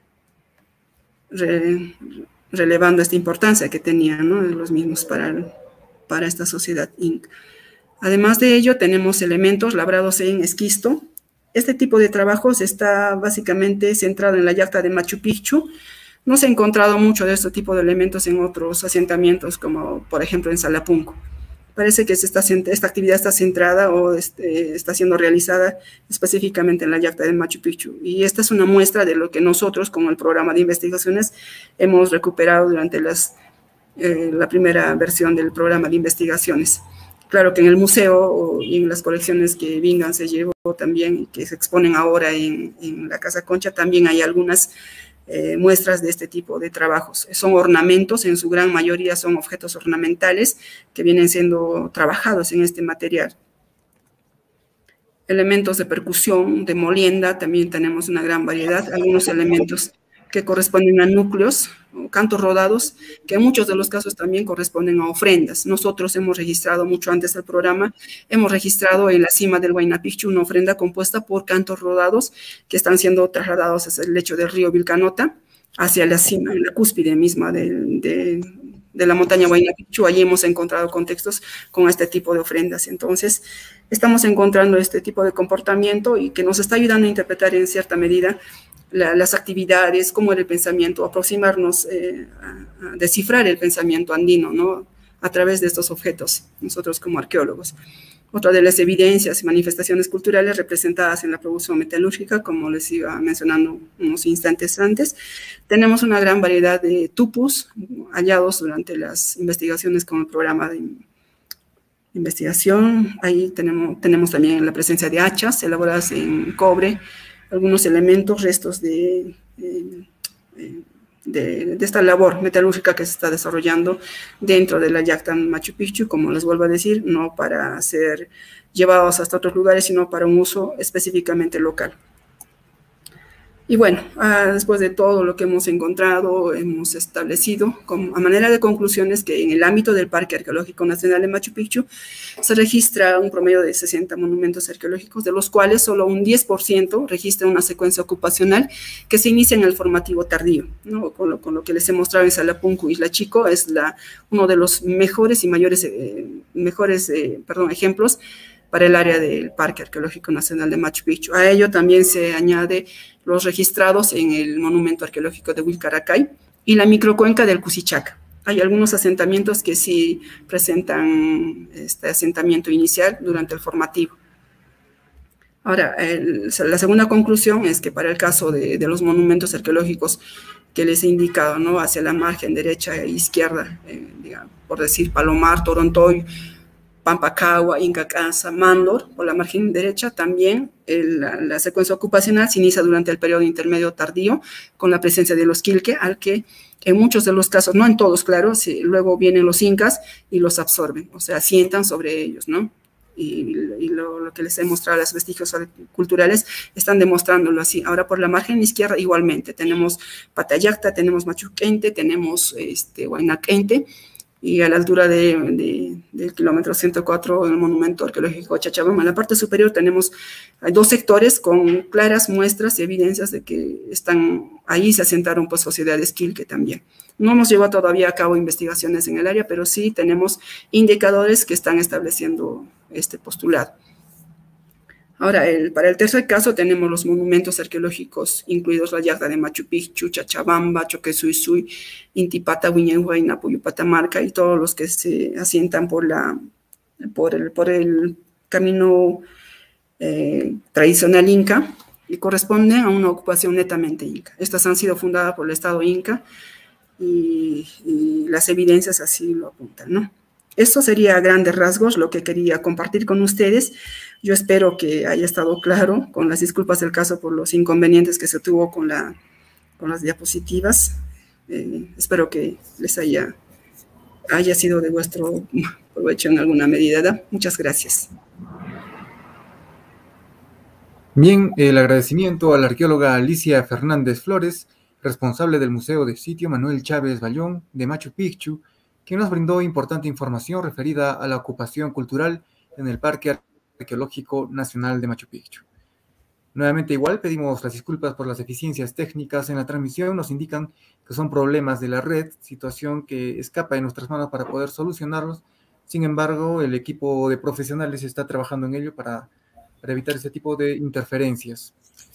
re, relevando esta importancia que tenían, ¿no? los mismos para, para esta sociedad inca. Además de ello, tenemos elementos labrados en esquisto. Este tipo de trabajos está básicamente centrado en la yacta de Machu Picchu. No se ha encontrado mucho de este tipo de elementos en otros asentamientos, como por ejemplo en Salapunco. Parece que esta, esta actividad está centrada o este, está siendo realizada específicamente en la yacta de Machu Picchu. Y esta es una muestra de lo que nosotros, como el programa de investigaciones, hemos recuperado durante las, eh, la primera versión del programa de investigaciones. Claro que en el museo y en las colecciones que Bingham se llevó también y que se exponen ahora en, en la Casa Concha, también hay algunas Eh, muestras de este tipo de trabajos. Son ornamentos, en su gran mayoría son objetos ornamentales que vienen siendo trabajados en este material. Elementos de percusión, de molienda, también tenemos una gran variedad, algunos elementos que corresponden a núcleos, cantos rodados, que en muchos de los casos también corresponden a ofrendas. Nosotros hemos registrado, mucho antes del programa, hemos registrado en la cima del Huayna Picchu una ofrenda compuesta por cantos rodados que están siendo trasladados hacia el lecho del río Vilcanota, hacia la cima, en la cúspide misma de, de, de la montaña Huayna Picchu. Allí hemos encontrado contextos con este tipo de ofrendas. Entonces, estamos encontrando este tipo de comportamiento y que nos está ayudando a interpretar en cierta medida La, las actividades, cómo era el pensamiento, aproximarnos eh, a, a descifrar el pensamiento andino, ¿no? A través de estos objetos, nosotros como arqueólogos. Otra de las evidencias y manifestaciones culturales representadas en la producción metalúrgica, como les iba mencionando unos instantes antes, tenemos una gran variedad de tupus hallados durante las investigaciones con el programa de investigación. Ahí tenemos, tenemos también la presencia de hachas elaboradas en cobre, algunos elementos, restos de eh, eh, de, de esta labor metalúrgica que se está desarrollando dentro de la Yacta Machu Picchu, como les vuelvo a decir, no para ser llevados hasta otros lugares, sino para un uso específicamente local. Y bueno, ah, después de todo lo que hemos encontrado, hemos establecido como, a manera de conclusiones que en el ámbito del Parque Arqueológico Nacional de Machu Picchu se registra un promedio de sesenta monumentos arqueológicos, de los cuales solo un diez por ciento registra una secuencia ocupacional que se inicia en el formativo tardío, ¿no? Con, lo, con lo que les he mostrado en Salapunku, Isla Chico, es la, uno de los mejores y mayores eh, mejores, eh, perdón, ejemplos para el área del Parque Arqueológico Nacional de Machu Picchu. A ello también se añade los registrados en el Monumento Arqueológico de Wilcaracay y la microcuenca del Cusichaca. Hay algunos asentamientos que sí presentan este asentamiento inicial durante el formativo. Ahora, el, la segunda conclusión es que para el caso de, de los monumentos arqueológicos que les he indicado, ¿no? Hacia la margen derecha e izquierda, eh, digamos, por decir Palomar, Torontoy, Pampacagua, Inca Casa, Mándor, por la margen derecha, también el, la, la secuencia ocupacional se inicia durante el periodo intermedio tardío con la presencia de los Quilque, al que en muchos de los casos, no en todos, claro, si, luego vienen los incas y los absorben, o sea, asientan sobre ellos, ¿no? Y, y lo, lo que les he mostrado, los vestigios culturales, están demostrándolo así. Ahora, por la margen izquierda, igualmente, tenemos Patayacta, tenemos Machuquente, tenemos este, Huaynaquente, y a la altura de, de, del kilómetro ciento cuatro, el monumento arqueológico Chachabamba. En la parte superior tenemos dos sectores con claras muestras y evidencias de que están ahí, se asentaron pues sociedades Quilque también. No hemos llevado todavía a cabo investigaciones en el área, pero sí tenemos indicadores que están estableciendo este postulado. Ahora, el, para el tercer caso tenemos los monumentos arqueológicos, incluidos la Yacta de Machu Picchu, Chachabamba, Choquesuizui, Intipata, Huiñenhuayna, Puyupatamarca y todos los que se asientan por, la, por, el, por el camino eh, tradicional inca y corresponden a una ocupación netamente inca. Estas han sido fundadas por el Estado inca y, y las evidencias así lo apuntan, ¿no? Esto sería a grandes rasgos lo que quería compartir con ustedes. Yo espero que haya estado claro, con las disculpas del caso por los inconvenientes que se tuvo con, la, con las diapositivas. Eh, espero que les haya, haya sido de vuestro provecho en alguna medida. Muchas gracias. Bien, el agradecimiento a la arqueóloga Alicia Fernández Flores, responsable del Museo de Sitio Manuel Chávez Bayón de Machu Picchu, que nos brindó importante información referida a la ocupación cultural en el Parque Arqueológico Nacional de Machu Picchu. Nuevamente igual pedimos las disculpas por las deficiencias técnicas en la transmisión, nos indican que son problemas de la red, situación que escapa de nuestras manos para poder solucionarlos. Sin embargo, el equipo de profesionales está trabajando en ello para, para evitar ese tipo de interferencias.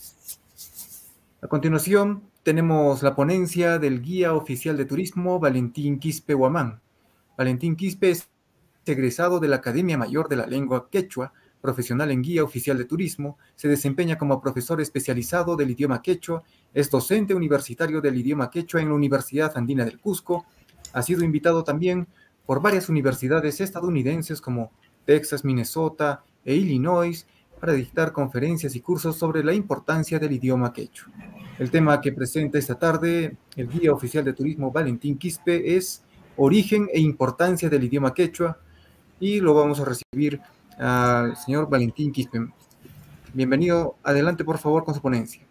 A continuación, tenemos la ponencia del guía oficial de turismo Valentín Quispe Huamán. Valentín Quispe es egresado de la Academia Mayor de la Lengua Quechua, profesional en guía oficial de turismo, se desempeña como profesor especializado del idioma quechua, es docente universitario del idioma quechua en la Universidad Andina del Cusco, ha sido invitado también por varias universidades estadounidenses como Texas, Minnesota e Illinois para dictar conferencias y cursos sobre la importancia del idioma quechua. El tema que presenta esta tarde el guía oficial de turismo Valentín Quispe es Origen e importancia del idioma quechua, y lo vamos a recibir al señor Valentín Quispe. Bienvenido, adelante por favor con su ponencia.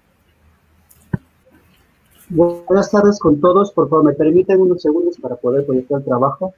Buenas tardes con todos, por favor me permiten unos segundos para poder proyectar el trabajo.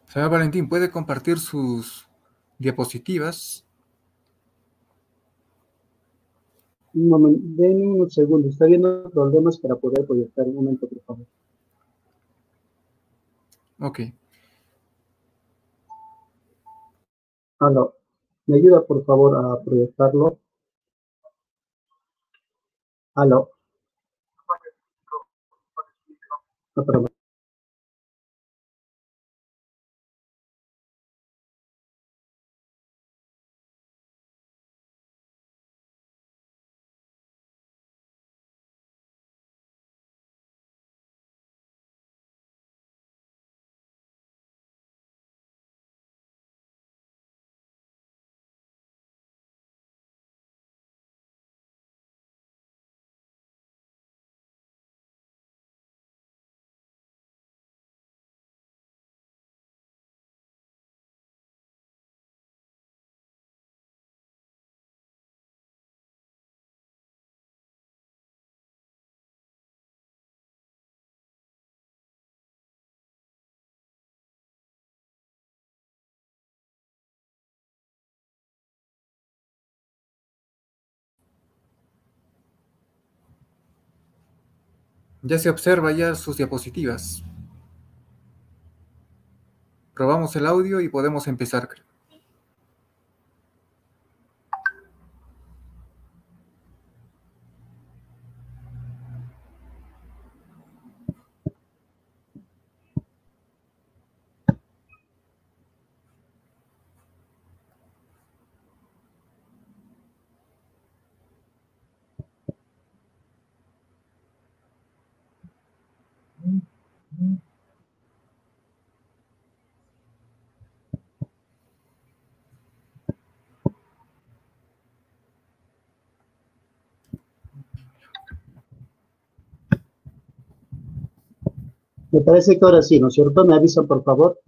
Señor Valentín, ¿puede compartir sus diapositivas? Un momento, denme unos segundos. Está viendo problemas para poder proyectar. Un momento, por favor. Ok. Aló. ¿Me ayuda, por favor, a proyectarlo? Aló. No, pero Ya se observa ya sus diapositivas. Probamos el audio y podemos empezar. me parece que ahora sí, ¿no es cierto? Me avisan, por favor.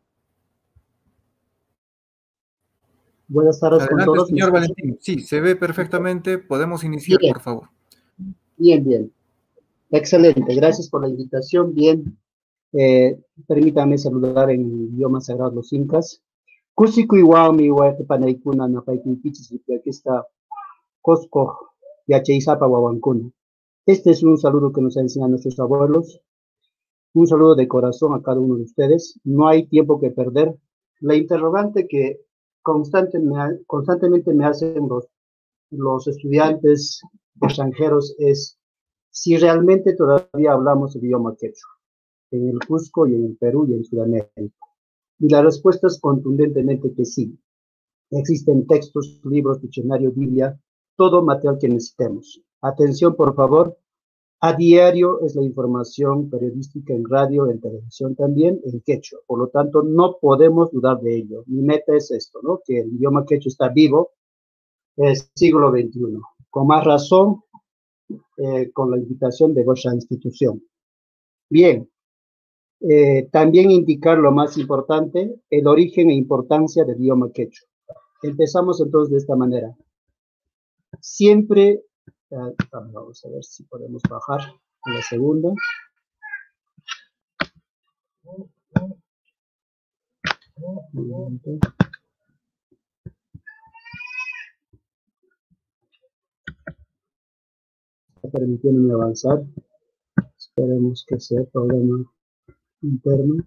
Buenas tardes con Adelante, todos. ¿Me señor escuchan? Valentín. Sí, se ve perfectamente. Podemos iniciar, Bien, por favor. bien, bien. Excelente. Gracias por la invitación. Bien. Eh, permítame saludar en el idioma sagrado de los incas. Kusiku iwami hueque panaykuna napaykin pichis aquí está Cosco Yacheizapa Huahuancuna. Este es un saludo que nos han enseñado nuestros abuelos. Un saludo de corazón a cada uno de ustedes. No hay tiempo que perder. La interrogante que constante me constantemente me hacen los, los estudiantes extranjeros es si realmente todavía hablamos el idioma quechua en el Cusco y en el Perú y en Sudamérica. Y la respuesta es contundentemente que sí. Existen textos, libros, diccionario, Biblia, todo material que necesitemos. Atención, por favor. A diario es la información periodística en radio, en televisión también, en quechua. Por lo tanto, no podemos dudar de ello. Mi meta es esto, ¿no? Que el idioma quechua está vivo, es siglo veintiuno. Con más razón, eh, con la invitación de vuestra institución. Bien, eh, también indicar lo más importante, el origen e importancia del idioma quechua. Empezamos entonces de esta manera. Siempre, eh, vamos a ver si podemos bajar a la segunda. Permitiéndome avanzar. Esperemos que sea problema interno.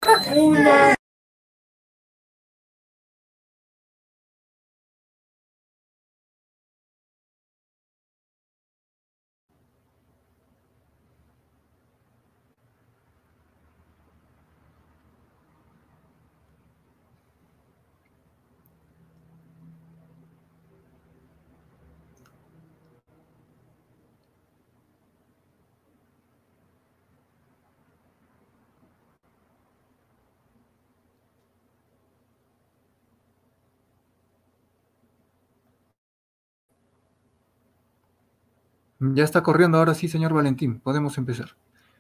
Ya está corriendo ahora sí, señor Valentín. Podemos empezar.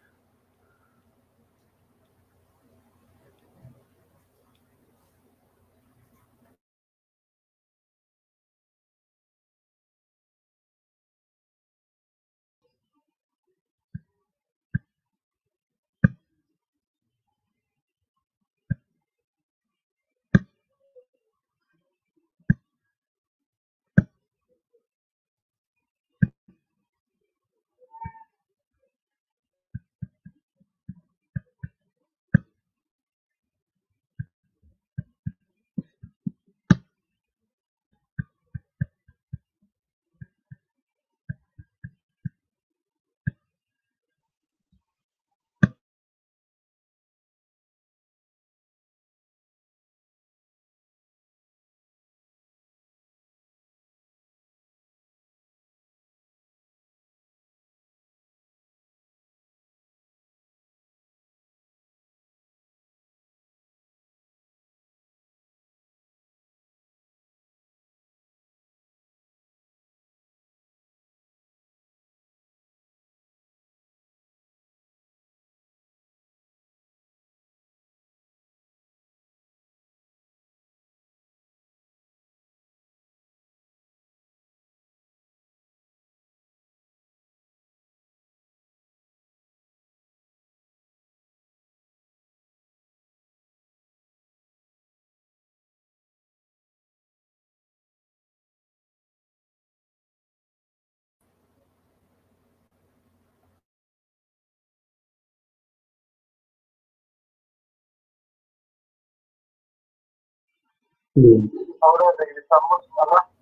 Bien. Ahora regresamos a la...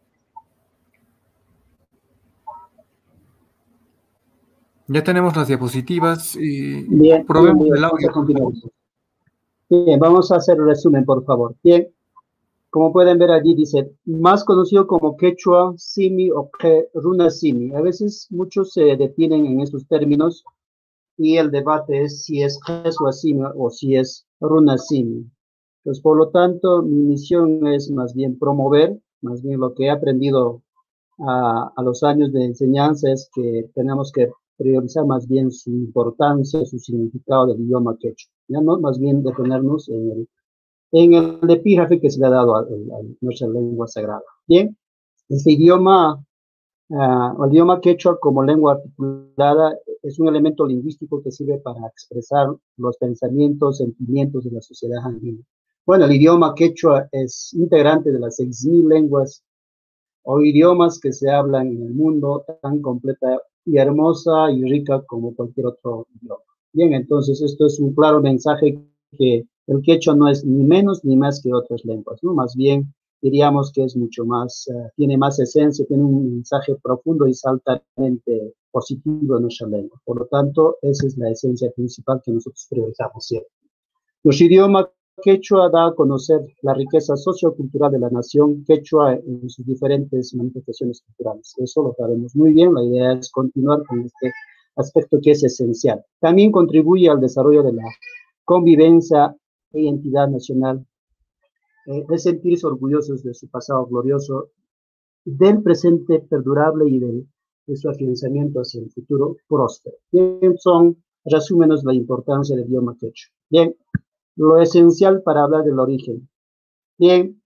Ya tenemos las diapositivas y Bien, probemos bien, bien, el vamos audio. a continuar. Bien, vamos a hacer el resumen, por favor. Bien, como pueden ver allí dice, más conocido como quechua, simi o que, runa simi. A veces muchos se detienen en estos términos y el debate es si es quechua simi o si es runa simi. Pues por lo tanto, mi misión es más bien promover, más bien lo que he aprendido a, a los años de enseñanza es que tenemos que priorizar más bien su importancia, su significado del idioma quechua, ya no más bien detenernos en el, en el epígrafe que se le ha dado a, a, a nuestra lengua sagrada. Bien, este idioma, uh, el idioma quechua como lengua articulada es un elemento lingüístico que sirve para expresar los pensamientos, sentimientos de la sociedad andina. Bueno, el idioma quechua es integrante de las seis mil lenguas o idiomas que se hablan en el mundo, tan completa y hermosa y rica como cualquier otro idioma. Bien, entonces esto es un claro mensaje que el quechua no es ni menos ni más que otras lenguas, ¿no? Más bien diríamos que es mucho más, uh, tiene más esencia, tiene un mensaje profundo y altamente positivo en nuestra lengua. Por lo tanto, esa es la esencia principal que nosotros priorizamos siempre. Nuestro idioma quechua da a conocer la riqueza sociocultural de la nación quechua en sus diferentes manifestaciones culturales. Eso lo sabemos muy bien, la idea es continuar con este aspecto que es esencial. También contribuye al desarrollo de la convivencia e identidad nacional, eh, de sentirse orgullosos de su pasado glorioso, del presente perdurable y del, de su afianzamiento hacia el futuro próspero. Bien, son resúmenes la importancia del idioma quechua. Bien, lo esencial para hablar del origen. Bien,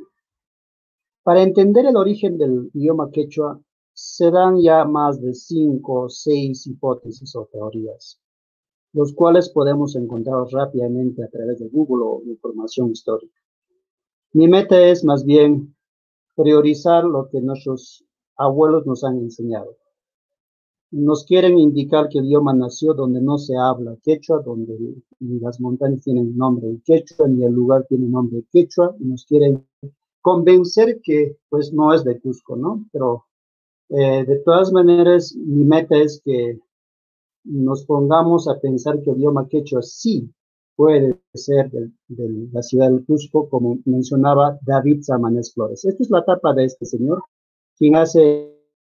para entender el origen del idioma quechua, se dan ya más de cinco o seis hipótesis o teorías, los cuales podemos encontrar rápidamente a través de Google o información histórica. Mi meta es más bien priorizar lo que nuestros abuelos nos han enseñado. nos quieren indicar que el idioma nació donde no se habla quechua, donde ni las montañas tienen nombre en quechua, ni el lugar tiene nombre en quechua, y nos quieren convencer que pues no es de Cusco, ¿no? Pero eh, de todas maneras, mi meta es que nos pongamos a pensar que el idioma quechua sí puede ser de, de la ciudad del Cusco, como mencionaba David Samanés Flores. Esta es la etapa de este señor, quien hace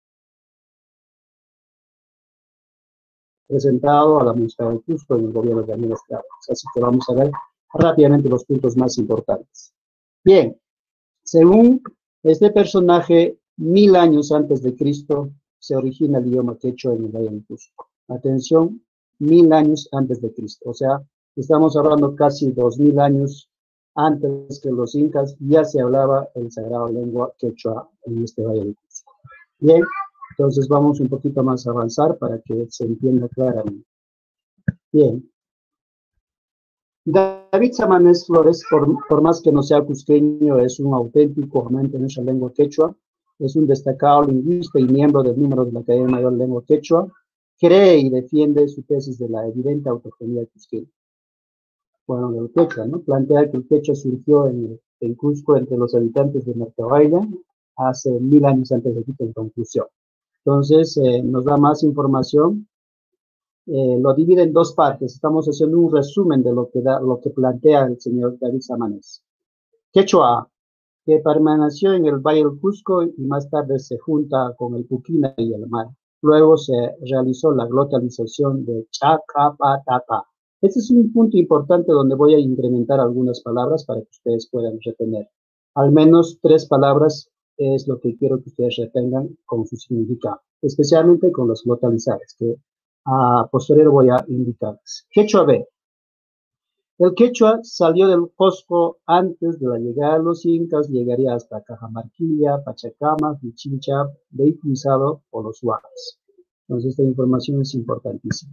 presentado a la Municipalidad de Cusco en el gobierno de Daniel Estrada. Así que vamos a ver rápidamente los puntos más importantes. Bien, según este personaje, mil años antes de Cristo se origina el idioma quechua en el Valle del Cusco. Atención, mil años antes de Cristo. O sea, estamos hablando casi dos mil años antes que los incas ya se hablaba el sagrado lengua quechua en este Valle del Cusco. Bien, entonces vamos un poquito más a avanzar para que se entienda claramente. Bien. David Samanés Flores, por, por más que no sea cusqueño, es un auténtico amante de nuestra lengua quechua, es un destacado lingüista y miembro del número de la Academia Mayor de Lengua Quechua, cree y defiende su tesis de la evidente autonomía cusqueña. Bueno, del quechua, ¿no? Plantea que el quechua surgió en, en Cusco entre los habitantes de Mercabaila hace mil años antes de Quito en conclusión. Entonces, eh, nos da más información. Eh, lo divide en dos partes. Estamos haciendo un resumen de lo que, da, lo que plantea el señor David Samanés. Quechua, que permaneció en el Valle del Cusco y más tarde se junta con el Puquina y el Mar. Luego se realizó la glotalización de Chacapataca. Este es un punto importante donde voy a incrementar algunas palabras para que ustedes puedan retener. Al menos tres palabras es lo que quiero que ustedes retengan con su significado, especialmente con los glotalizados, que a posterior voy a indicarles. Quechua B. El quechua salió del Cusco antes de la llegada de los incas, llegaría hasta Cajamarquilla, Pachacama, Pichincha, vehiculizado por los huaras. Entonces esta información es importantísima.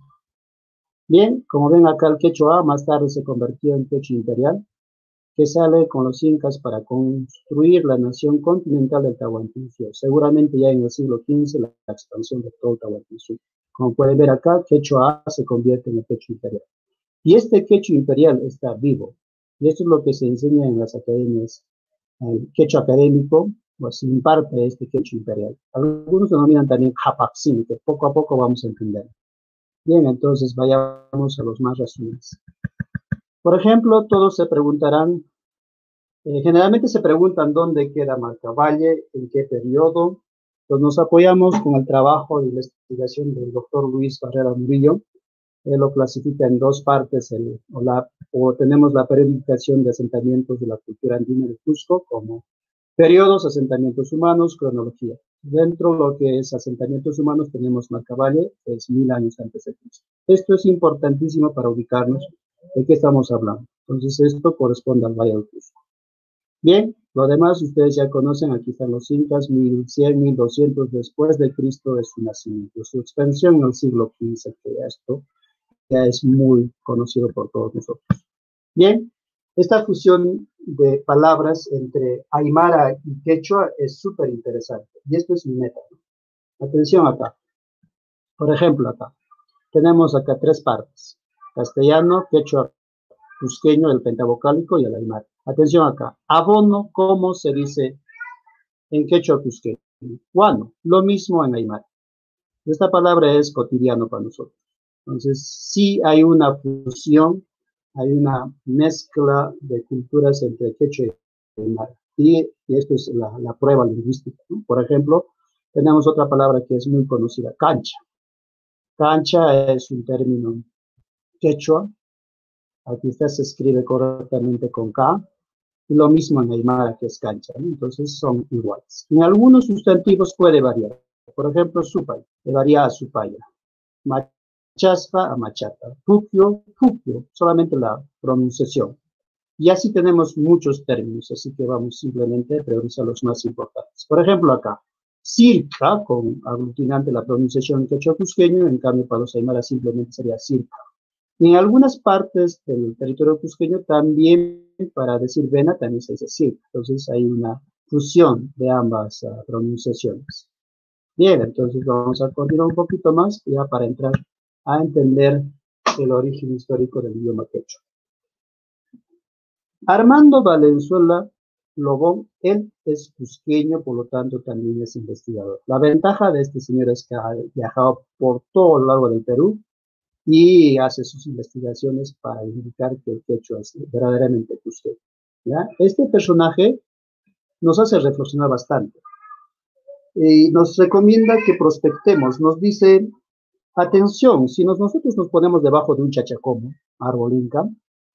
Bien, como ven acá el quechua A más tarde se convirtió en quechua imperial, que sale con los incas para construir la nación continental del Tahuantinsuyo. Seguramente ya en el siglo quince la expansión de todo el Tahuantinsuyo. Como pueden ver acá, quechua A se convierte en el quechua imperial. Y este quechua imperial está vivo. Y esto es lo que se enseña en las academias. El quechua académico, pues se imparte este quechua imperial. Algunos denominan también Japapsin, que poco a poco vamos a entender. Bien, entonces vayamos a los más resúmenes. Por ejemplo, todos se preguntarán, eh, generalmente se preguntan dónde queda Marcavalle, en qué periodo. Pues nos apoyamos con el trabajo de investigación del doctor Luis Barrera Murillo. Él lo clasifica en dos partes, el, o, la, o tenemos la periodificación de asentamientos de la cultura andina de Cusco como periodos, asentamientos humanos, cronología. Dentro de lo que es asentamientos humanos tenemos Marcavalle, que es mil años antes de Cristo. Esto es importantísimo para ubicarnos de qué estamos hablando. Entonces esto corresponde al Valle del Cusco. Bien, lo demás ustedes ya conocen, aquí están los incas, mil cien, mil doscientos después de Cristo es su nacimiento, su expansión en el siglo quince, que esto ya es muy conocido por todos nosotros. Bien, esta fusión de palabras entre aymara y quechua es súper interesante, y esto es mi meta. Atención acá. Por ejemplo, acá tenemos acá tres partes: castellano, quechua cusqueño, el pentavocálico y el aymara. Atención acá. Abono, ¿cómo se dice en quechua cusqueño? Guano, lo mismo en aymara. Esta palabra es cotidiano para nosotros. Entonces, sí hay una fusión, hay una mezcla de culturas entre quechua y aymara. Y, y esto es la, la prueba lingüística, ¿no? Por ejemplo, tenemos otra palabra que es muy conocida, cancha. Cancha es un término quechua. Aquí está, se escribe correctamente con K. Y lo mismo en aymara, que es cancha, ¿no? Entonces son iguales. En algunos sustantivos puede variar. Por ejemplo, supay, le varía a supaya. Machaspa a machata. Puquio, puquio, solamente la pronunciación. Y así tenemos muchos términos, así que vamos simplemente a priorizar los más importantes. Por ejemplo, acá, circa, con aglutinante la pronunciación en quechua cusqueño, en cambio para los aymaras simplemente sería circa. Y en algunas partes del territorio cusqueño también, para decir vena, también se dice circa. Entonces hay una fusión de ambas uh, pronunciaciones. Bien, entonces vamos a continuar un poquito más ya para entrar a entender el origen histórico del idioma quechua. Armando Valenzuela Lobón, él es cusqueño, por lo tanto también es investigador. La ventaja de este señor es que ha viajado por todo el largo del Perú y hace sus investigaciones para indicar que el quechua es verdaderamente cusqueño, ¿ya? Este personaje nos hace reflexionar bastante y nos recomienda que prospectemos. Nos dice, atención, si nos, nosotros nos ponemos debajo de un chachacomo, árbol inca,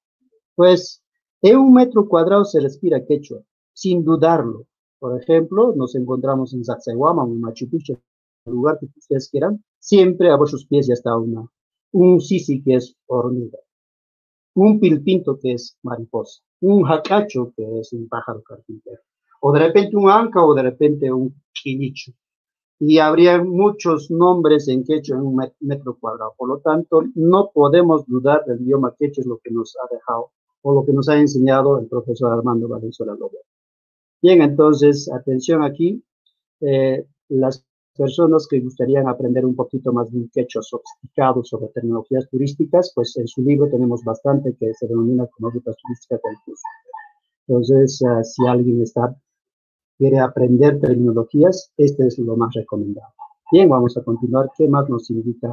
pues en un metro cuadrado se respira quechua, sin dudarlo. Por ejemplo, nos encontramos en Sacsayhuama, en Machu Picchu, el lugar que ustedes quieran, siempre a vuestros pies ya está una, un sisi que es hormiga, un pilpinto que es mariposa, un jacacho que es un pájaro carpintero, o de repente un anca o de repente un quilicho. Y habría muchos nombres en quechua en un metro cuadrado. Por lo tanto, no podemos dudar del idioma quechua, es lo que nos ha dejado o lo que nos ha enseñado el profesor Armando Valenzuela Lobón. Bien, entonces, atención aquí, eh, las personas que gustarían aprender un poquito más de un quechua sofisticado sobre tecnologías turísticas, pues en su libro tenemos bastante que se denomina como rutas turísticas del Cusco. Entonces, uh, si alguien está, quiere aprender tecnologías, este es lo más recomendado. Bien, vamos a continuar. ¿Qué más nos indica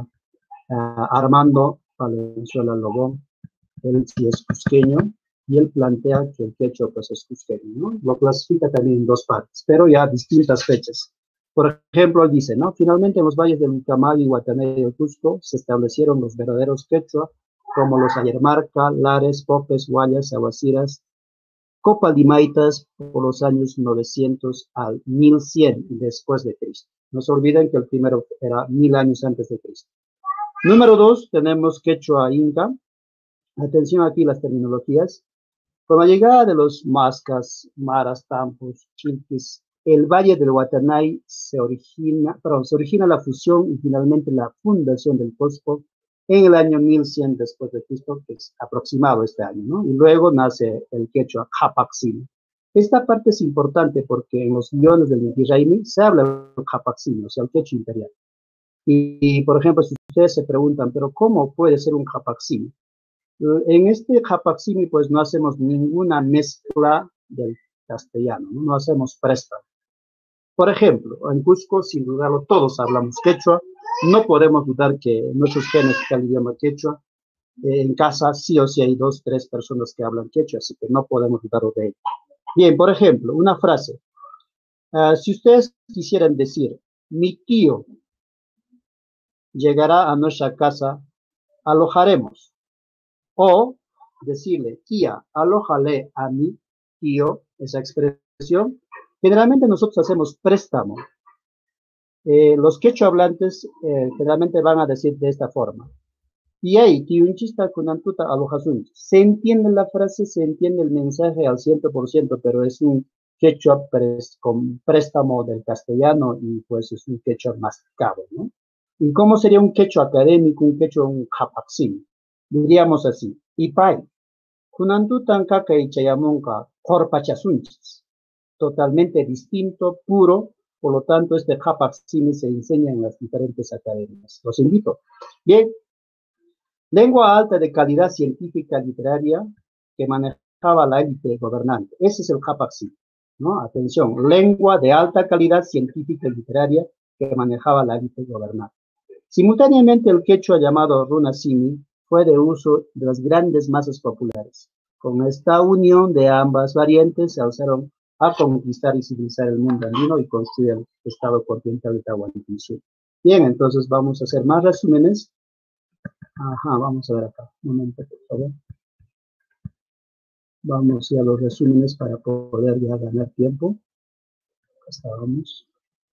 uh, Armando Valenzuela Lobón? Él sí es cusqueño, y él plantea que el quechua pues es cusqueño, ¿no? Lo clasifica también en dos partes, pero ya a distintas fechas. Por ejemplo, él dice, ¿no? Finalmente en los valles del Ucamayo, Guatanejo y el Cusco se establecieron los verdaderos quechua, como los Ayermarca, Lares, Popes, Guayas, Aguaciras, Copaldimaitas, por los años novecientos al mil cien después de Cristo. No se olviden que el primero era mil años antes de Cristo. Número dos, tenemos quechua inca. Atención aquí las terminologías. Con la llegada de los mascas, maras, tampos, chilquis, el valle del Guatanay se origina, perdón, se origina la fusión y finalmente la fundación del Cusco en el año mil cien después de Cristo, que es aproximado este año, ¿no? Y luego nace el quechua Japaxim. Esta parte es importante porque en los guiones del Inti Raymi se habla del Japaxim, o sea, el quechua imperial. Y, y, por ejemplo, si ustedes se preguntan, ¿pero cómo puede ser un Japaxim? En este Japaximi, pues no hacemos ninguna mezcla del castellano, no, no hacemos préstamo. Por ejemplo, en Cusco, sin dudarlo, todos hablamos quechua, no podemos dudar que nuestros genes está el idioma quechua. Eh, en casa sí o sí hay dos, tres personas que hablan quechua, así que no podemos dudar de ello. Bien, por ejemplo, una frase. Uh, si ustedes quisieran decir, mi tío llegará a nuestra casa, alojaremos. O decirle, tía, alójale a mi tío, esa expresión. Generalmente nosotros hacemos préstamo. Eh, los quechua hablantes eh, generalmente van a decir de esta forma. Y ahí, tío, un chista con antuta alojasun. Se entiende la frase, se entiende el mensaje al cien por ciento, pero es un quechua pres, con préstamo del castellano y pues es un quechua masticado, ¿no? ¿Y cómo sería un quechua académico, un quechua, un japaxim? Diríamos así, Ipay, kunantutan kaka y chayamonka, corpachasunchis, totalmente distinto, puro, por lo tanto este japaxim se enseña en las diferentes academias. Los invito. Bien, lengua alta de calidad científica literaria que manejaba la élite gobernante. Ese es el japaxim, ¿no? Atención, lengua de alta calidad científica y literaria que manejaba la élite gobernante. Simultáneamente el quechua llamado runasimi fue de uso de las grandes masas populares. Con esta unión de ambas variantes se alzaron a conquistar y civilizar el mundo andino y construir el estado continental de Tahuantinsuyo. Bien, entonces vamos a hacer más resúmenes. Ajá, vamos a ver acá. Un momento, por favor. Vamos a los resúmenes para poder ya ganar tiempo. Acá estábamos.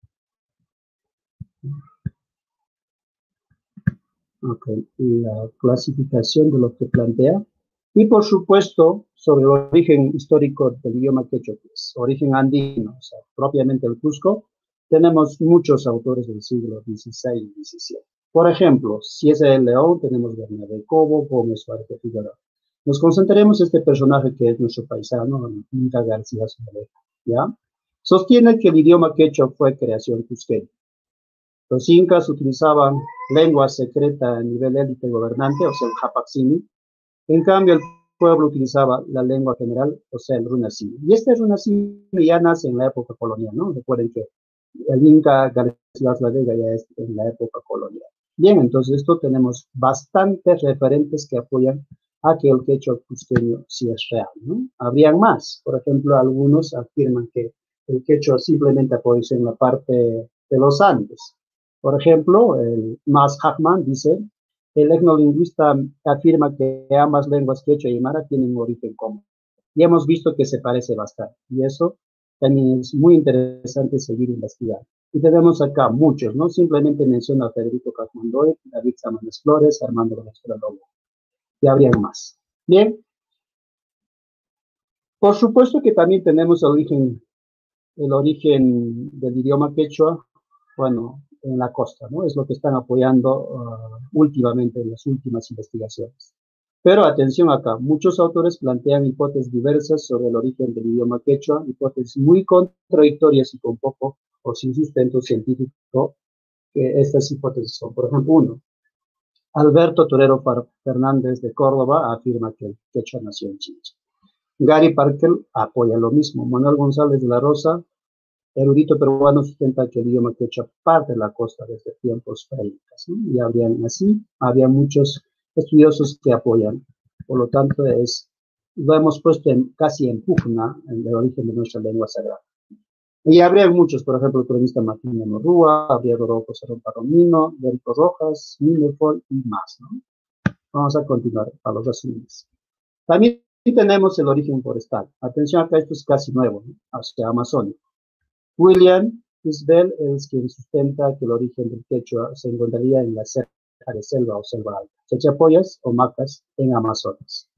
Ok, la clasificación de lo que plantea. Y por supuesto, sobre el origen histórico del idioma quechua, que es origen andino, o sea, propiamente el Cusco, tenemos muchos autores del siglo dieciséis y diecisiete. Por ejemplo, si es el León, tenemos Bernabé Cobo, Gómez Suárez de Figueroa. Nos concentraremos en este personaje que es nuestro paisano, Inca García Zumalejo, ¿ya? Sostiene que el idioma quechua fue creación cusqueña. Los incas utilizaban lengua secreta a nivel élite gobernante, o sea, el Hapaximi. En cambio, el pueblo utilizaba la lengua general, o sea, el Runasimi. Y este Runasimi ya nace en la época colonial, ¿no? Recuerden que el Inca Garcilaso la Vega ya es en la época colonial. Bien, entonces esto tenemos bastantes referentes que apoyan a que el quechua cusqueño sí es real, ¿no? Habrían más. Por ejemplo, algunos afirman que el quechua simplemente apoya en la parte de los Andes. Por ejemplo, el Mas Hackman dice, el etnolingüista afirma que ambas lenguas quechua y aymara tienen un origen común. Y hemos visto que se parece bastante. Y eso también es muy interesante seguir investigando. Y tenemos acá muchos, ¿no? Simplemente menciono a Federico Casmandoy, David Samanes Flores, Armando Venezuela Lobo. Y habrían más. Bien. Por supuesto que también tenemos el origen, el origen del idioma quechua, bueno, en la costa, ¿no? Es lo que están apoyando uh, últimamente en las últimas investigaciones. Pero atención acá, muchos autores plantean hipótesis diversas sobre el origen del idioma quechua, hipótesis muy contradictorias y con poco o sin sustento científico, que estas hipótesis son, por ejemplo, uno, Alberto Torero Fernández de Córdoba afirma que el quechua nació en Chincha. Gary Parker apoya lo mismo. Manuel González de la Rosa, erudito peruano, sustenta que el idioma quechua parte de la costa desde tiempos preincas, ¿no? Y habrían así, había muchos estudiosos que apoyan. Por lo tanto, es, lo hemos puesto en, casi en pugna en el origen de nuestra lengua sagrada. Y habría muchos, por ejemplo, el cronista Martín Morrúa, habría Rodolfo Cerrón Palomino, Delco Rojas, Minefol y más, ¿no? Vamos a continuar a los resúmenes. También tenemos el origen forestal. Atención acá, esto es casi nuevo, ¿no? O sea, amazónico. William Isbell es quien sustenta que el origen del quechua se encontraría en la cerca de selva o selva alta, chachapoyas o macas en Amazonas.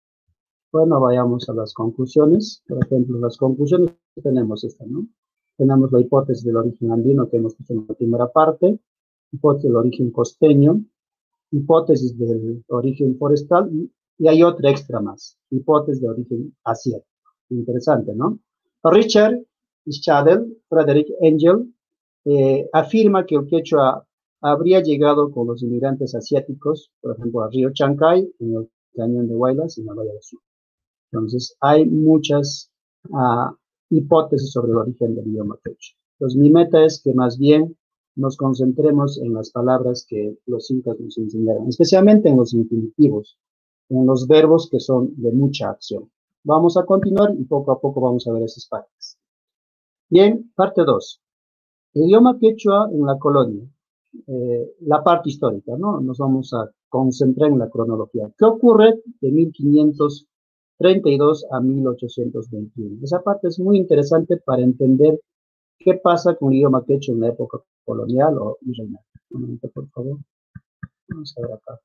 Bueno, vayamos a las conclusiones. Por ejemplo, las conclusiones tenemos esta, ¿no? Tenemos la hipótesis del origen andino que hemos visto en la primera parte, hipótesis del origen costeño, hipótesis del origen forestal y, y hay otra extra más, hipótesis de origen asiático. Interesante, ¿no? Richard Schadel, Frederick Engel, eh, afirma que el quechua habría llegado con los inmigrantes asiáticos, por ejemplo, al río Chancay, en el cañón de Huaylas y en la Bahía del Sur. Entonces, hay muchas uh, hipótesis sobre el origen del idioma quechua. Entonces, mi meta es que más bien nos concentremos en las palabras que los incas nos enseñaron, especialmente en los infinitivos, en los verbos que son de mucha acción. Vamos a continuar y poco a poco vamos a ver esas partes. Bien, parte dos. El idioma quechua en la colonia. Eh, la parte histórica, ¿no? Nos vamos a concentrar en la cronología. ¿Qué ocurre de mil quinientos treinta y dos a mil ochocientos veintiuno? Esa parte es muy interesante para entender qué pasa con el idioma quechua en la época colonial o virreinal. Un momento, por favor. Vamos a ver acá.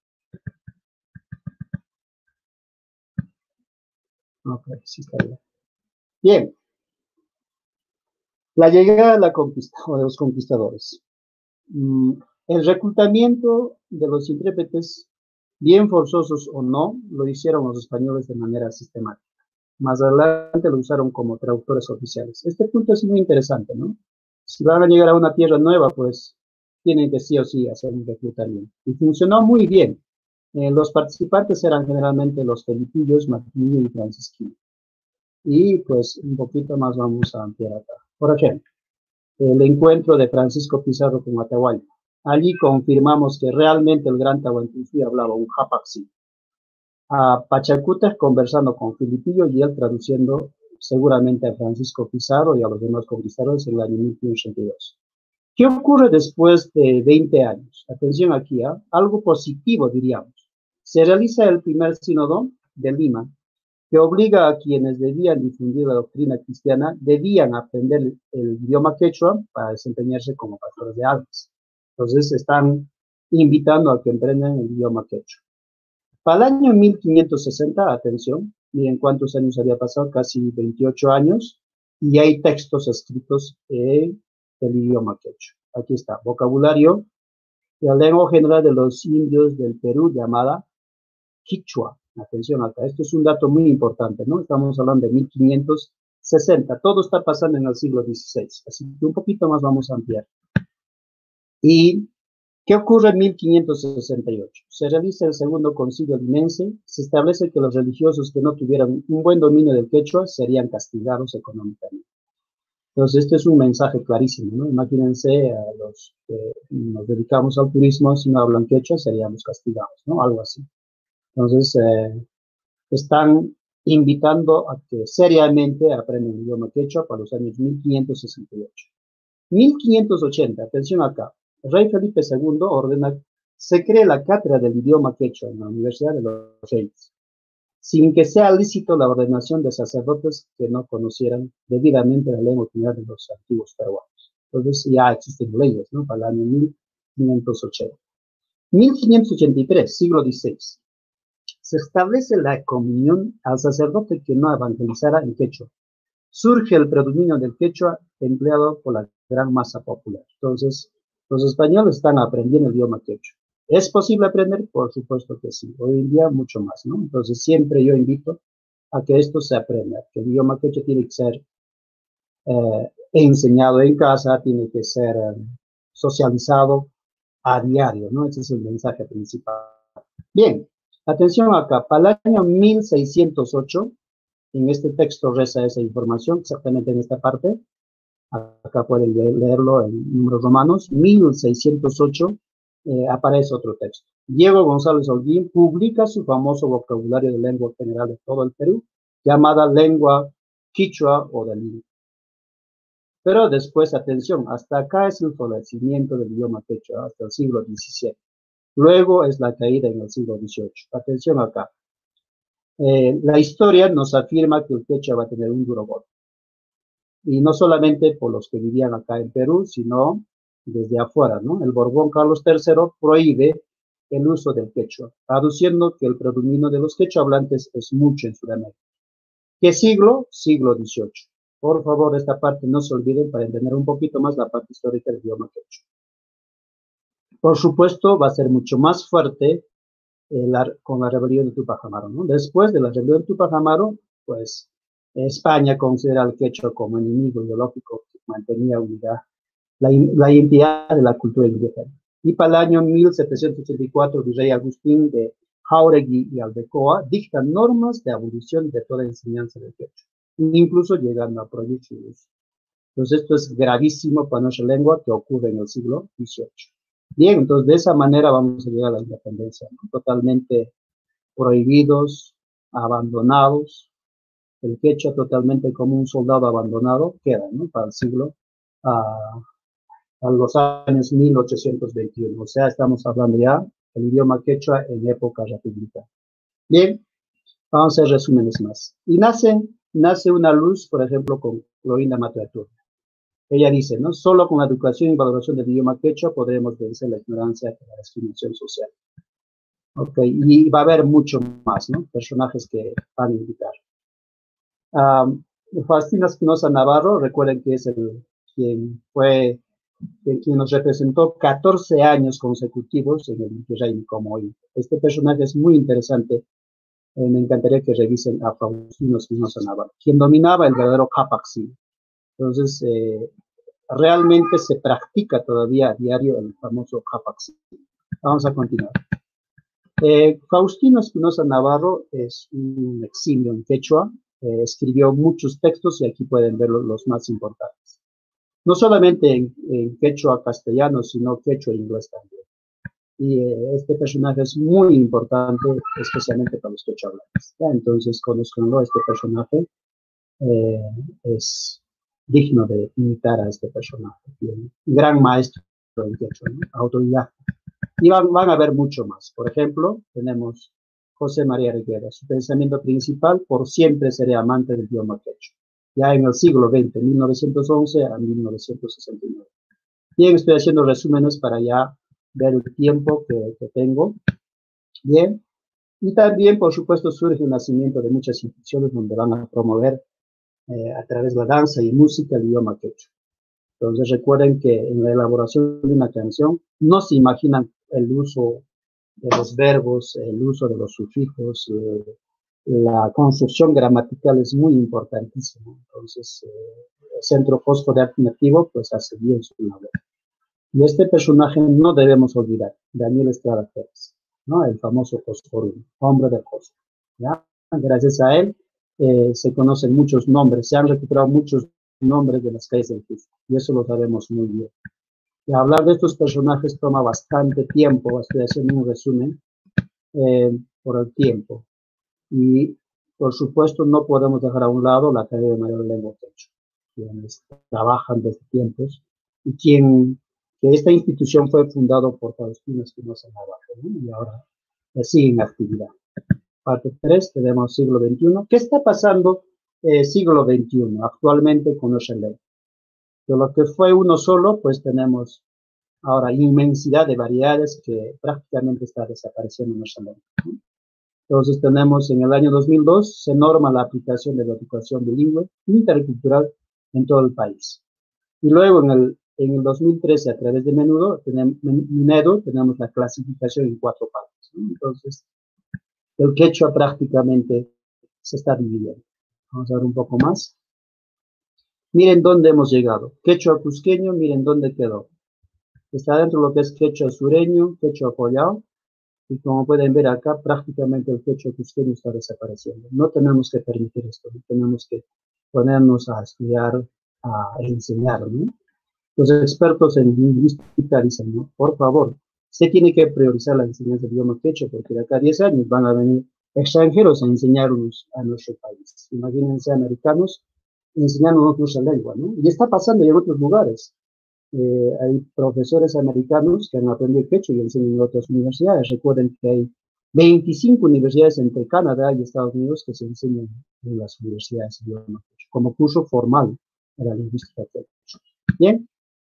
Ok, sí está bien. Bien. La llegada de, la conquista, o de los conquistadores. Mm, el reclutamiento de los intérpretes, bien forzosos o no, lo hicieron los españoles de manera sistemática. Más adelante lo usaron como traductores oficiales. Este punto es muy interesante, ¿no? Si van a llegar a una tierra nueva, pues tienen que sí o sí hacer un reclutamiento. Y funcionó muy bien. Eh, los participantes eran generalmente los felipillos, martinillo y francisquillo. Y pues un poquito más vamos a ampliar acá. Por ejemplo, el encuentro de Francisco Pizarro con Atahualpa. Allí confirmamos que realmente el gran Tahuantinsuyo hablaba un Hapaxi. A Pachacuta conversando con Filipillo y él traduciendo seguramente a Francisco Pizarro y a los demás conquistadores en el año mil quinientos ochenta y dos. ¿Qué ocurre después de veinte años? Atención aquí, ¿eh? Algo positivo diríamos. Se realiza el primer sínodo de Lima, que obliga a quienes debían difundir la doctrina cristiana, debían aprender el, el idioma quechua para desempeñarse como pastores de almas. Entonces están invitando a que emprendan el idioma quechua. Para el año mil quinientos sesenta, atención, miren cuántos años había pasado, casi veintiocho años, y hay textos escritos en el idioma quechua. Aquí está, vocabulario, la lengua general de los indios del Perú llamada Quichua. Atención acá, esto es un dato muy importante, ¿no? Estamos hablando de mil quinientos sesenta, todo está pasando en el siglo dieciséis, así que un poquito más vamos a ampliar. ¿Y qué ocurre en mil quinientos sesenta y ocho? Se realiza el segundo concilio linense, se establece que los religiosos que no tuvieran un buen dominio del quechua serían castigados económicamente. Entonces, este es un mensaje clarísimo, ¿no? Imagínense a los que nos dedicamos al turismo, si no hablan quechua, seríamos castigados, ¿no? Algo así. Entonces, eh, están invitando a que seriamente aprendan el idioma quechua para los años mil quinientos sesenta y ocho. mil quinientos ochenta, atención acá, Rey Felipe segundo ordena, se cree la cátedra del idioma quechua en la Universidad de los Reyes, sin que sea lícito la ordenación de sacerdotes que no conocieran debidamente la lengua original de los antiguos peruanos. Entonces ya existen leyes, ¿no? Para el año mil quinientos ochenta. mil quinientos ochenta y tres, siglo dieciséis. Se establece la comunión al sacerdote que no evangelizara en quechua. Surge el predominio del quechua empleado por la gran masa popular. Entonces, los españoles están aprendiendo el idioma quechua. ¿Es posible aprender? Por supuesto que sí. Hoy en día mucho más, ¿no? Entonces, siempre yo invito a que esto se aprenda, que el idioma quechua tiene que ser eh, enseñado en casa, tiene que ser eh, socializado a diario, ¿no? Ese es el mensaje principal. Bien, atención acá, para el año mil seiscientos ocho, en este texto reza esa información, exactamente en esta parte, acá pueden leerlo en números romanos, mil seiscientos ocho, eh, aparece otro texto. Diego González Holguín publica su famoso vocabulario de lengua general de todo el Perú, llamada lengua quichua o de Lima. Pero después, atención, hasta acá es el florecimiento del idioma quechua, hasta el siglo diecisiete. Luego es la caída en el siglo dieciocho. Atención acá. Eh, la historia nos afirma que el quechua va a tener un duro golpe. Y no solamente por los que vivían acá en Perú, sino desde afuera, ¿no? El Borbón Carlos tercero prohíbe el uso del quechua, aduciendo que el predominio de los quechua hablantes es mucho en Sudamérica. ¿Qué siglo? Siglo dieciocho. Por favor, esta parte no se olviden para entender un poquito más la parte histórica del idioma quechua. Por supuesto, va a ser mucho más fuerte eh, la, con la rebelión de Tupac Amaru, ¿no? Después de la rebelión de Tupac Amaru, pues España considera al quechua como enemigo ideológico que mantenía unidad, la, la identidad de la cultura indígena. Y para el año mil setecientos ochenta y cuatro, el virrey Agustín de Jauregui y Aldecoa dicta normas de abolición de toda enseñanza del quechua, incluso llegando a prohibir su uso. Entonces, esto es gravísimo para nuestra lengua que ocurre en el siglo dieciocho. Bien, entonces de esa manera vamos a llegar a la independencia, ¿no? Totalmente prohibidos, abandonados, el quechua totalmente como un soldado abandonado queda, ¿no? Para el siglo, uh, a los años mil ochocientos veintiuno, o sea, estamos hablando ya del idioma quechua en época republicana. Bien, vamos a hacer resúmenes más. Y nace, nace una luz, por ejemplo, con Florinda Mataturra. Ella dice, ¿no? Solo con la educación y valoración del idioma quechua podremos vencer la ignorancia y la discriminación social. Ok, y va a haber mucho más, ¿no? Personajes que van a invitar. Um, Faustino Espinosa Navarro, recuerden que es el quien fue, el, quien nos representó catorce años consecutivos en el virreinato como hoy. Este personaje es muy interesante. Eh, me encantaría que revisen a Faustino Espinosa Navarro, quien dominaba el verdadero Capaxi. Entonces, eh, realmente se practica todavía a diario el famoso Capaxi. Vamos a continuar. Eh, Faustino Espinosa Navarro es un eximio en quechua, eh, escribió muchos textos y aquí pueden ver los, los más importantes. No solamente en, en quechua castellano, sino quechua inglés también. Y eh, este personaje es muy importante, especialmente para los quechua hablantes. Entonces, conozcanlo, este personaje eh, es digno de imitar a este personaje. Un gran maestro en quechua, ¿no? Autodidacta. Y van, van a ver mucho más. Por ejemplo, tenemos José María Reguera. Su pensamiento principal, por siempre seré amante del idioma quechua. Ya en el siglo veinte, mil novecientos once a mil novecientos sesenta y nueve. Bien, estoy haciendo resúmenes para ya ver el tiempo que, que tengo. Bien. Y también, por supuesto, surge el nacimiento de muchas instituciones donde van a promover eh, a través de la danza y música el idioma quechua. Entonces recuerden que en la elaboración de una canción no se imaginan el uso de los verbos, el uso de los sufijos, eh, la construcción gramatical es muy importantísima. Entonces, eh, el Centro Fosfo de Arte Nativo pues hace bien su labor. Y este personaje no debemos olvidar, Daniel Estrada Pérez, ¿no? El famoso Fosforuno, hombre de fósforo, ¿ya? Gracias a él eh, se conocen muchos nombres, se han recuperado muchos nombres de las calles del Cusco, y eso lo sabemos muy bien. Y hablar de estos personajes toma bastante tiempo, estoy haciendo un resumen eh, por el tiempo. Y, por supuesto, no podemos dejar a un lado la Academia Mayor de Lengua Quechua, quienes trabajan desde tiempos, y quien, que esta institución fue fundada por Faustino Espinosa Navarro, ¿no? Y ahora eh, sigue en actividad. Parte tres, tenemos siglo veintiuno. ¿Qué está pasando eh, siglo veintiuno actualmente con nuestra ley? De lo que fue uno solo, pues tenemos ahora inmensidad de variedades que prácticamente está desapareciendo en nuestra ley, ¿no? Entonces tenemos en el año dos mil dos, se norma la aplicación de la educación bilingüe intercultural en todo el país. Y luego en el, en el dos mil trece, a través de Menudo, tenemos, Minedo, tenemos la clasificación en cuatro partes, ¿no? Entonces, el quechua prácticamente se está dividiendo. Vamos a ver un poco más. Miren dónde hemos llegado. Quechua cusqueño, miren dónde quedó. Está dentro de lo que es quechua sureño, quechua collao, y como pueden ver acá, prácticamente el quechua cusqueño está desapareciendo. No tenemos que permitir esto, no tenemos que ponernos a estudiar, a enseñar, ¿no? Los expertos en lingüística dicen, ¿no? Por favor, se tiene que priorizar la enseñanza del idioma quechua, porque de acá a diez años van a venir extranjeros a enseñarnos a nuestro país. Imagínense americanos enseñándonos nuestra lengua, ¿no? Y está pasando en otros lugares. Eh, hay profesores americanos que han aprendido quechua y enseñan en otras universidades. Recuerden que hay veinticinco universidades entre Canadá y Estados Unidos que se enseñan en las universidades de idioma quechua, como curso formal de la lingüística quechua. Bien.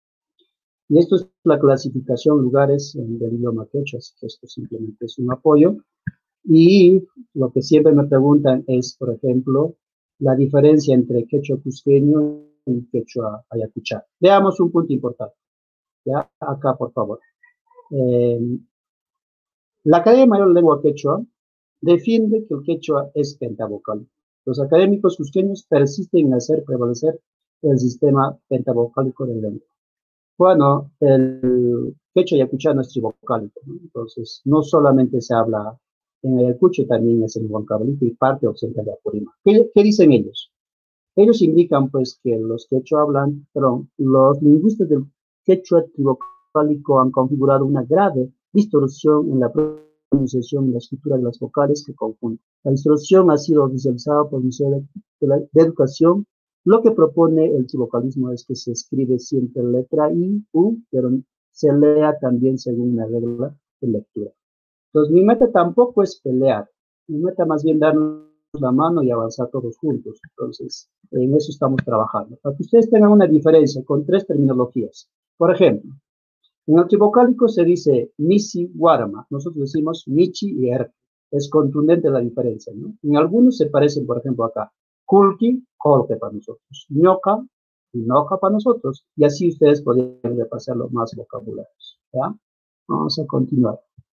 Y esto es la clasificación lugares del idioma quechua, así que esto simplemente es un apoyo. Y lo que siempre me preguntan es, por ejemplo, la diferencia entre quechua cusqueño y quechua ayacuchá. Veamos un punto importante. Ya, acá, por favor. Eh, la Academia Mayor de Lengua Quechua defiende que el quechua es pentavocálico. Los académicos cusqueños persisten en hacer prevalecer el sistema pentavocálico de lengua. Bueno, el quechua ayacuchano es trivocálico, ¿no? Entonces, no solamente se habla en Ayacucho, también es en Huancavelica y parte occidental de Apurímac. ¿Qué, ¿Qué dicen ellos? Ellos indican, pues, que los quechua hablan, perdón, los lingüistas del quechua trivocálico han configurado una grave distorsión en la pronunciación y la escritura de las vocales que confunden. La distorsión ha sido oficializada por el Ministerio de, la, de Educación. Lo que propone el trivocalismo es que se escribe siempre letra I, U, pero se lea también según una regla de lectura. Entonces, mi meta tampoco es pelear. Mi meta más bien darnos la mano y avanzar todos juntos. Entonces, en eso estamos trabajando. Para que ustedes tengan una diferencia con tres terminologías. Por ejemplo, en el trivocálico se dice Misi, Guarama. Nosotros decimos Michi y Erke. Es contundente la diferencia, ¿no? En algunos se parecen, por ejemplo, acá. Kulki, Kolke para nosotros. Ñoca, Inoca para nosotros. Y así ustedes podrían repasar los más vocabularios. ¿Ya? Vamos a continuar.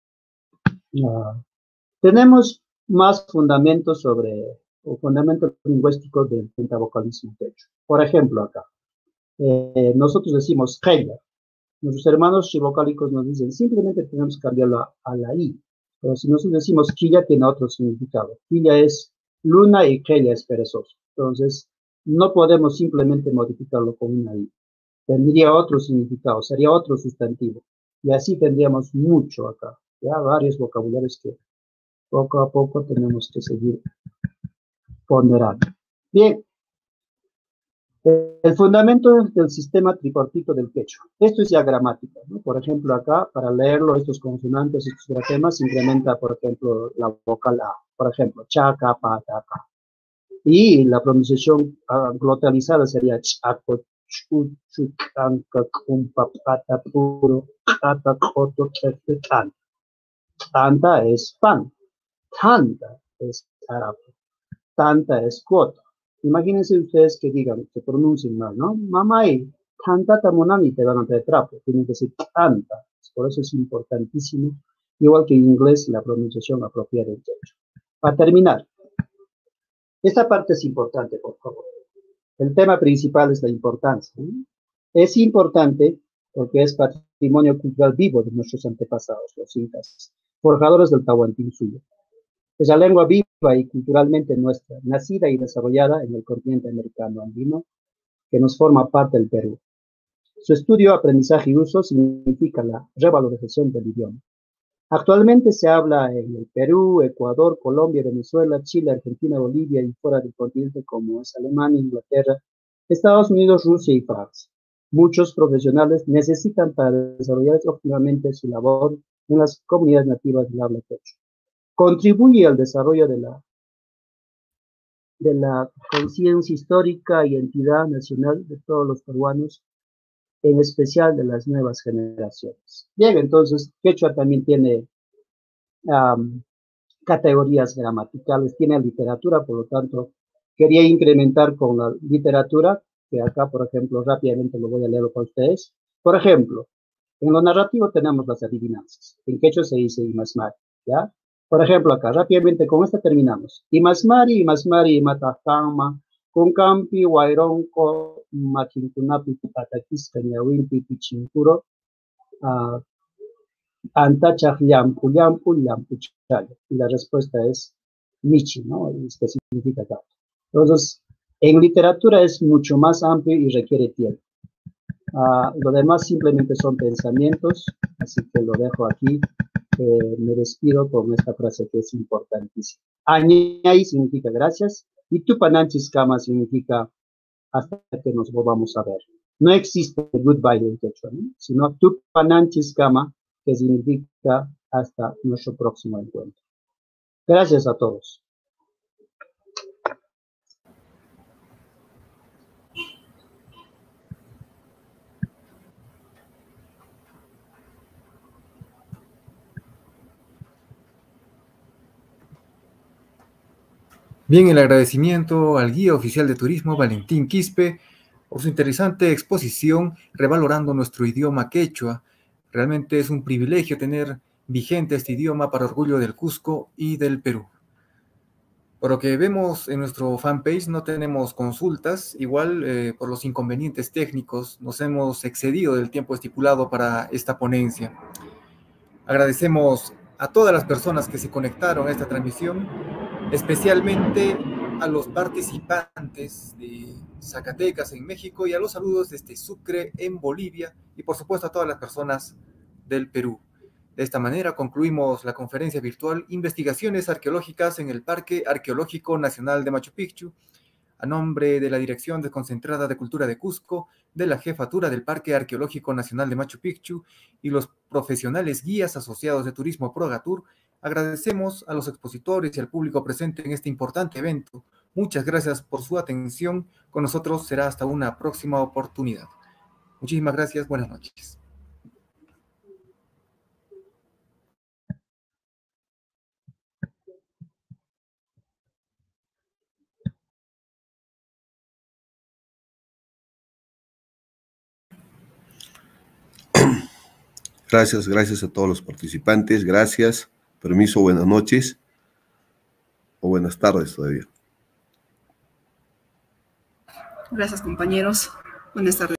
Uh, tenemos más fundamentos sobre, o fundamentos lingüísticos del pentavocalismo quechua. Por ejemplo, acá. Eh, nosotros decimos Keya. Nuestros hermanos trivocálicos nos dicen, simplemente tenemos que cambiarlo a, a la I. Pero si nosotros decimos Quilla, tiene otro significado. Quilla es luna y Keya es perezoso. Entonces, no podemos simplemente modificarlo con una I. Tendría otro significado, sería otro sustantivo. Y así tendríamos mucho acá. Ya varios vocabularios que poco a poco tenemos que seguir ponderando. Bien. El fundamento del sistema tripartito del quechua. Esto es ya gramática, ¿no? Por ejemplo, acá, para leerlo, estos consonantes, estos gratemas, se incrementa, por ejemplo, la vocal A. Por ejemplo, chaca, pata, ca. Y la pronunciación uh, glotalizada sería chaco, chu, chu, canca, cumpa, pata, puro, cata, coto, chefe, tanta. Tanta es pan. Tanta es árabe. Tanta es cuota. Imagínense ustedes que digan, que pronuncien mal, ¿no? Mamay, tanta tamonami te van a traer trapo. Tienen que decir tanta. Por eso es importantísimo, igual que en inglés, la pronunciación apropiada del quechua. Para terminar, esta parte es importante, por favor. El tema principal es la importancia, ¿no? Es importante porque es parte patrimonio cultural vivo de nuestros antepasados, los incas, forjadores del Tahuantinsuyo. Es la lengua viva y culturalmente nuestra, nacida y desarrollada en el continente americano andino, que nos forma parte del Perú. Su estudio, aprendizaje y uso significa la revalorización del idioma. Actualmente se habla en el Perú, Ecuador, Colombia, Venezuela, Chile, Argentina, Bolivia y fuera del continente como es Alemania, Inglaterra, Estados Unidos, Rusia y Francia. Muchos profesionales necesitan para desarrollar óptimamente su labor en las comunidades nativas del habla quechua. Contribuye al desarrollo de la, de la conciencia histórica y identidad nacional de todos los peruanos, en especial de las nuevas generaciones. Bien, entonces, quechua también tiene um, categorías gramaticales, tiene literatura, por lo tanto, quería incrementar con la literatura, que acá, por ejemplo, rápidamente lo voy a leer para ustedes. Por ejemplo, en lo narrativo tenemos las adivinanzas. En quechua se dice imasmari, ¿ya? Por ejemplo, acá, rápidamente, con esta terminamos. Imasmari, imasmari, matajama, kuncampi, guaironco, maquincunapi, pataquisca, ñawimpi, pichincuro, uh, antachaj, llampu, llampu, llampuchayo. Y la respuesta es michi, ¿no? Es que significa gato. Entonces, en literatura es mucho más amplio y requiere tiempo. Uh, lo demás simplemente son pensamientos, así que lo dejo aquí. Eh, me despido con esta frase que es importantísima. Añay significa gracias y tupananchis kama significa hasta que nos volvamos a ver. No existe goodbye en quechua, ¿no? Sino tupananchis kama, que significa hasta nuestro próximo encuentro. Gracias a todos. Bien, el agradecimiento al guía oficial de turismo Valentín Quispe por su interesante exposición revalorando nuestro idioma quechua. Realmente es un privilegio tener vigente este idioma para orgullo del Cusco y del Perú. Por lo que vemos en nuestro fanpage no tenemos consultas, igual eh, por los inconvenientes técnicos nos hemos excedido del tiempo estipulado para esta ponencia. Agradecemos a todas las personas que se conectaron a esta transmisión, especialmente a los participantes de Zacatecas en México y a los saludos desde Sucre en Bolivia y por supuesto a todas las personas del Perú. De esta manera concluimos la conferencia virtual Investigaciones Arqueológicas en el Parque Arqueológico Nacional de Machu Picchu, a nombre de la Dirección Desconcentrada de Cultura de Cusco, de la Jefatura del Parque Arqueológico Nacional de Machu Picchu y los profesionales guías asociados de Turismo Progatur. Agradecemos a los expositores y al público presente en este importante evento. Muchas gracias por su atención. Con nosotros será hasta una próxima oportunidad. Muchísimas gracias. Buenas noches. Gracias, gracias a todos los participantes. Gracias. Permiso, buenas noches. O buenas tardes todavía. Gracias, compañeros. Buenas tardes.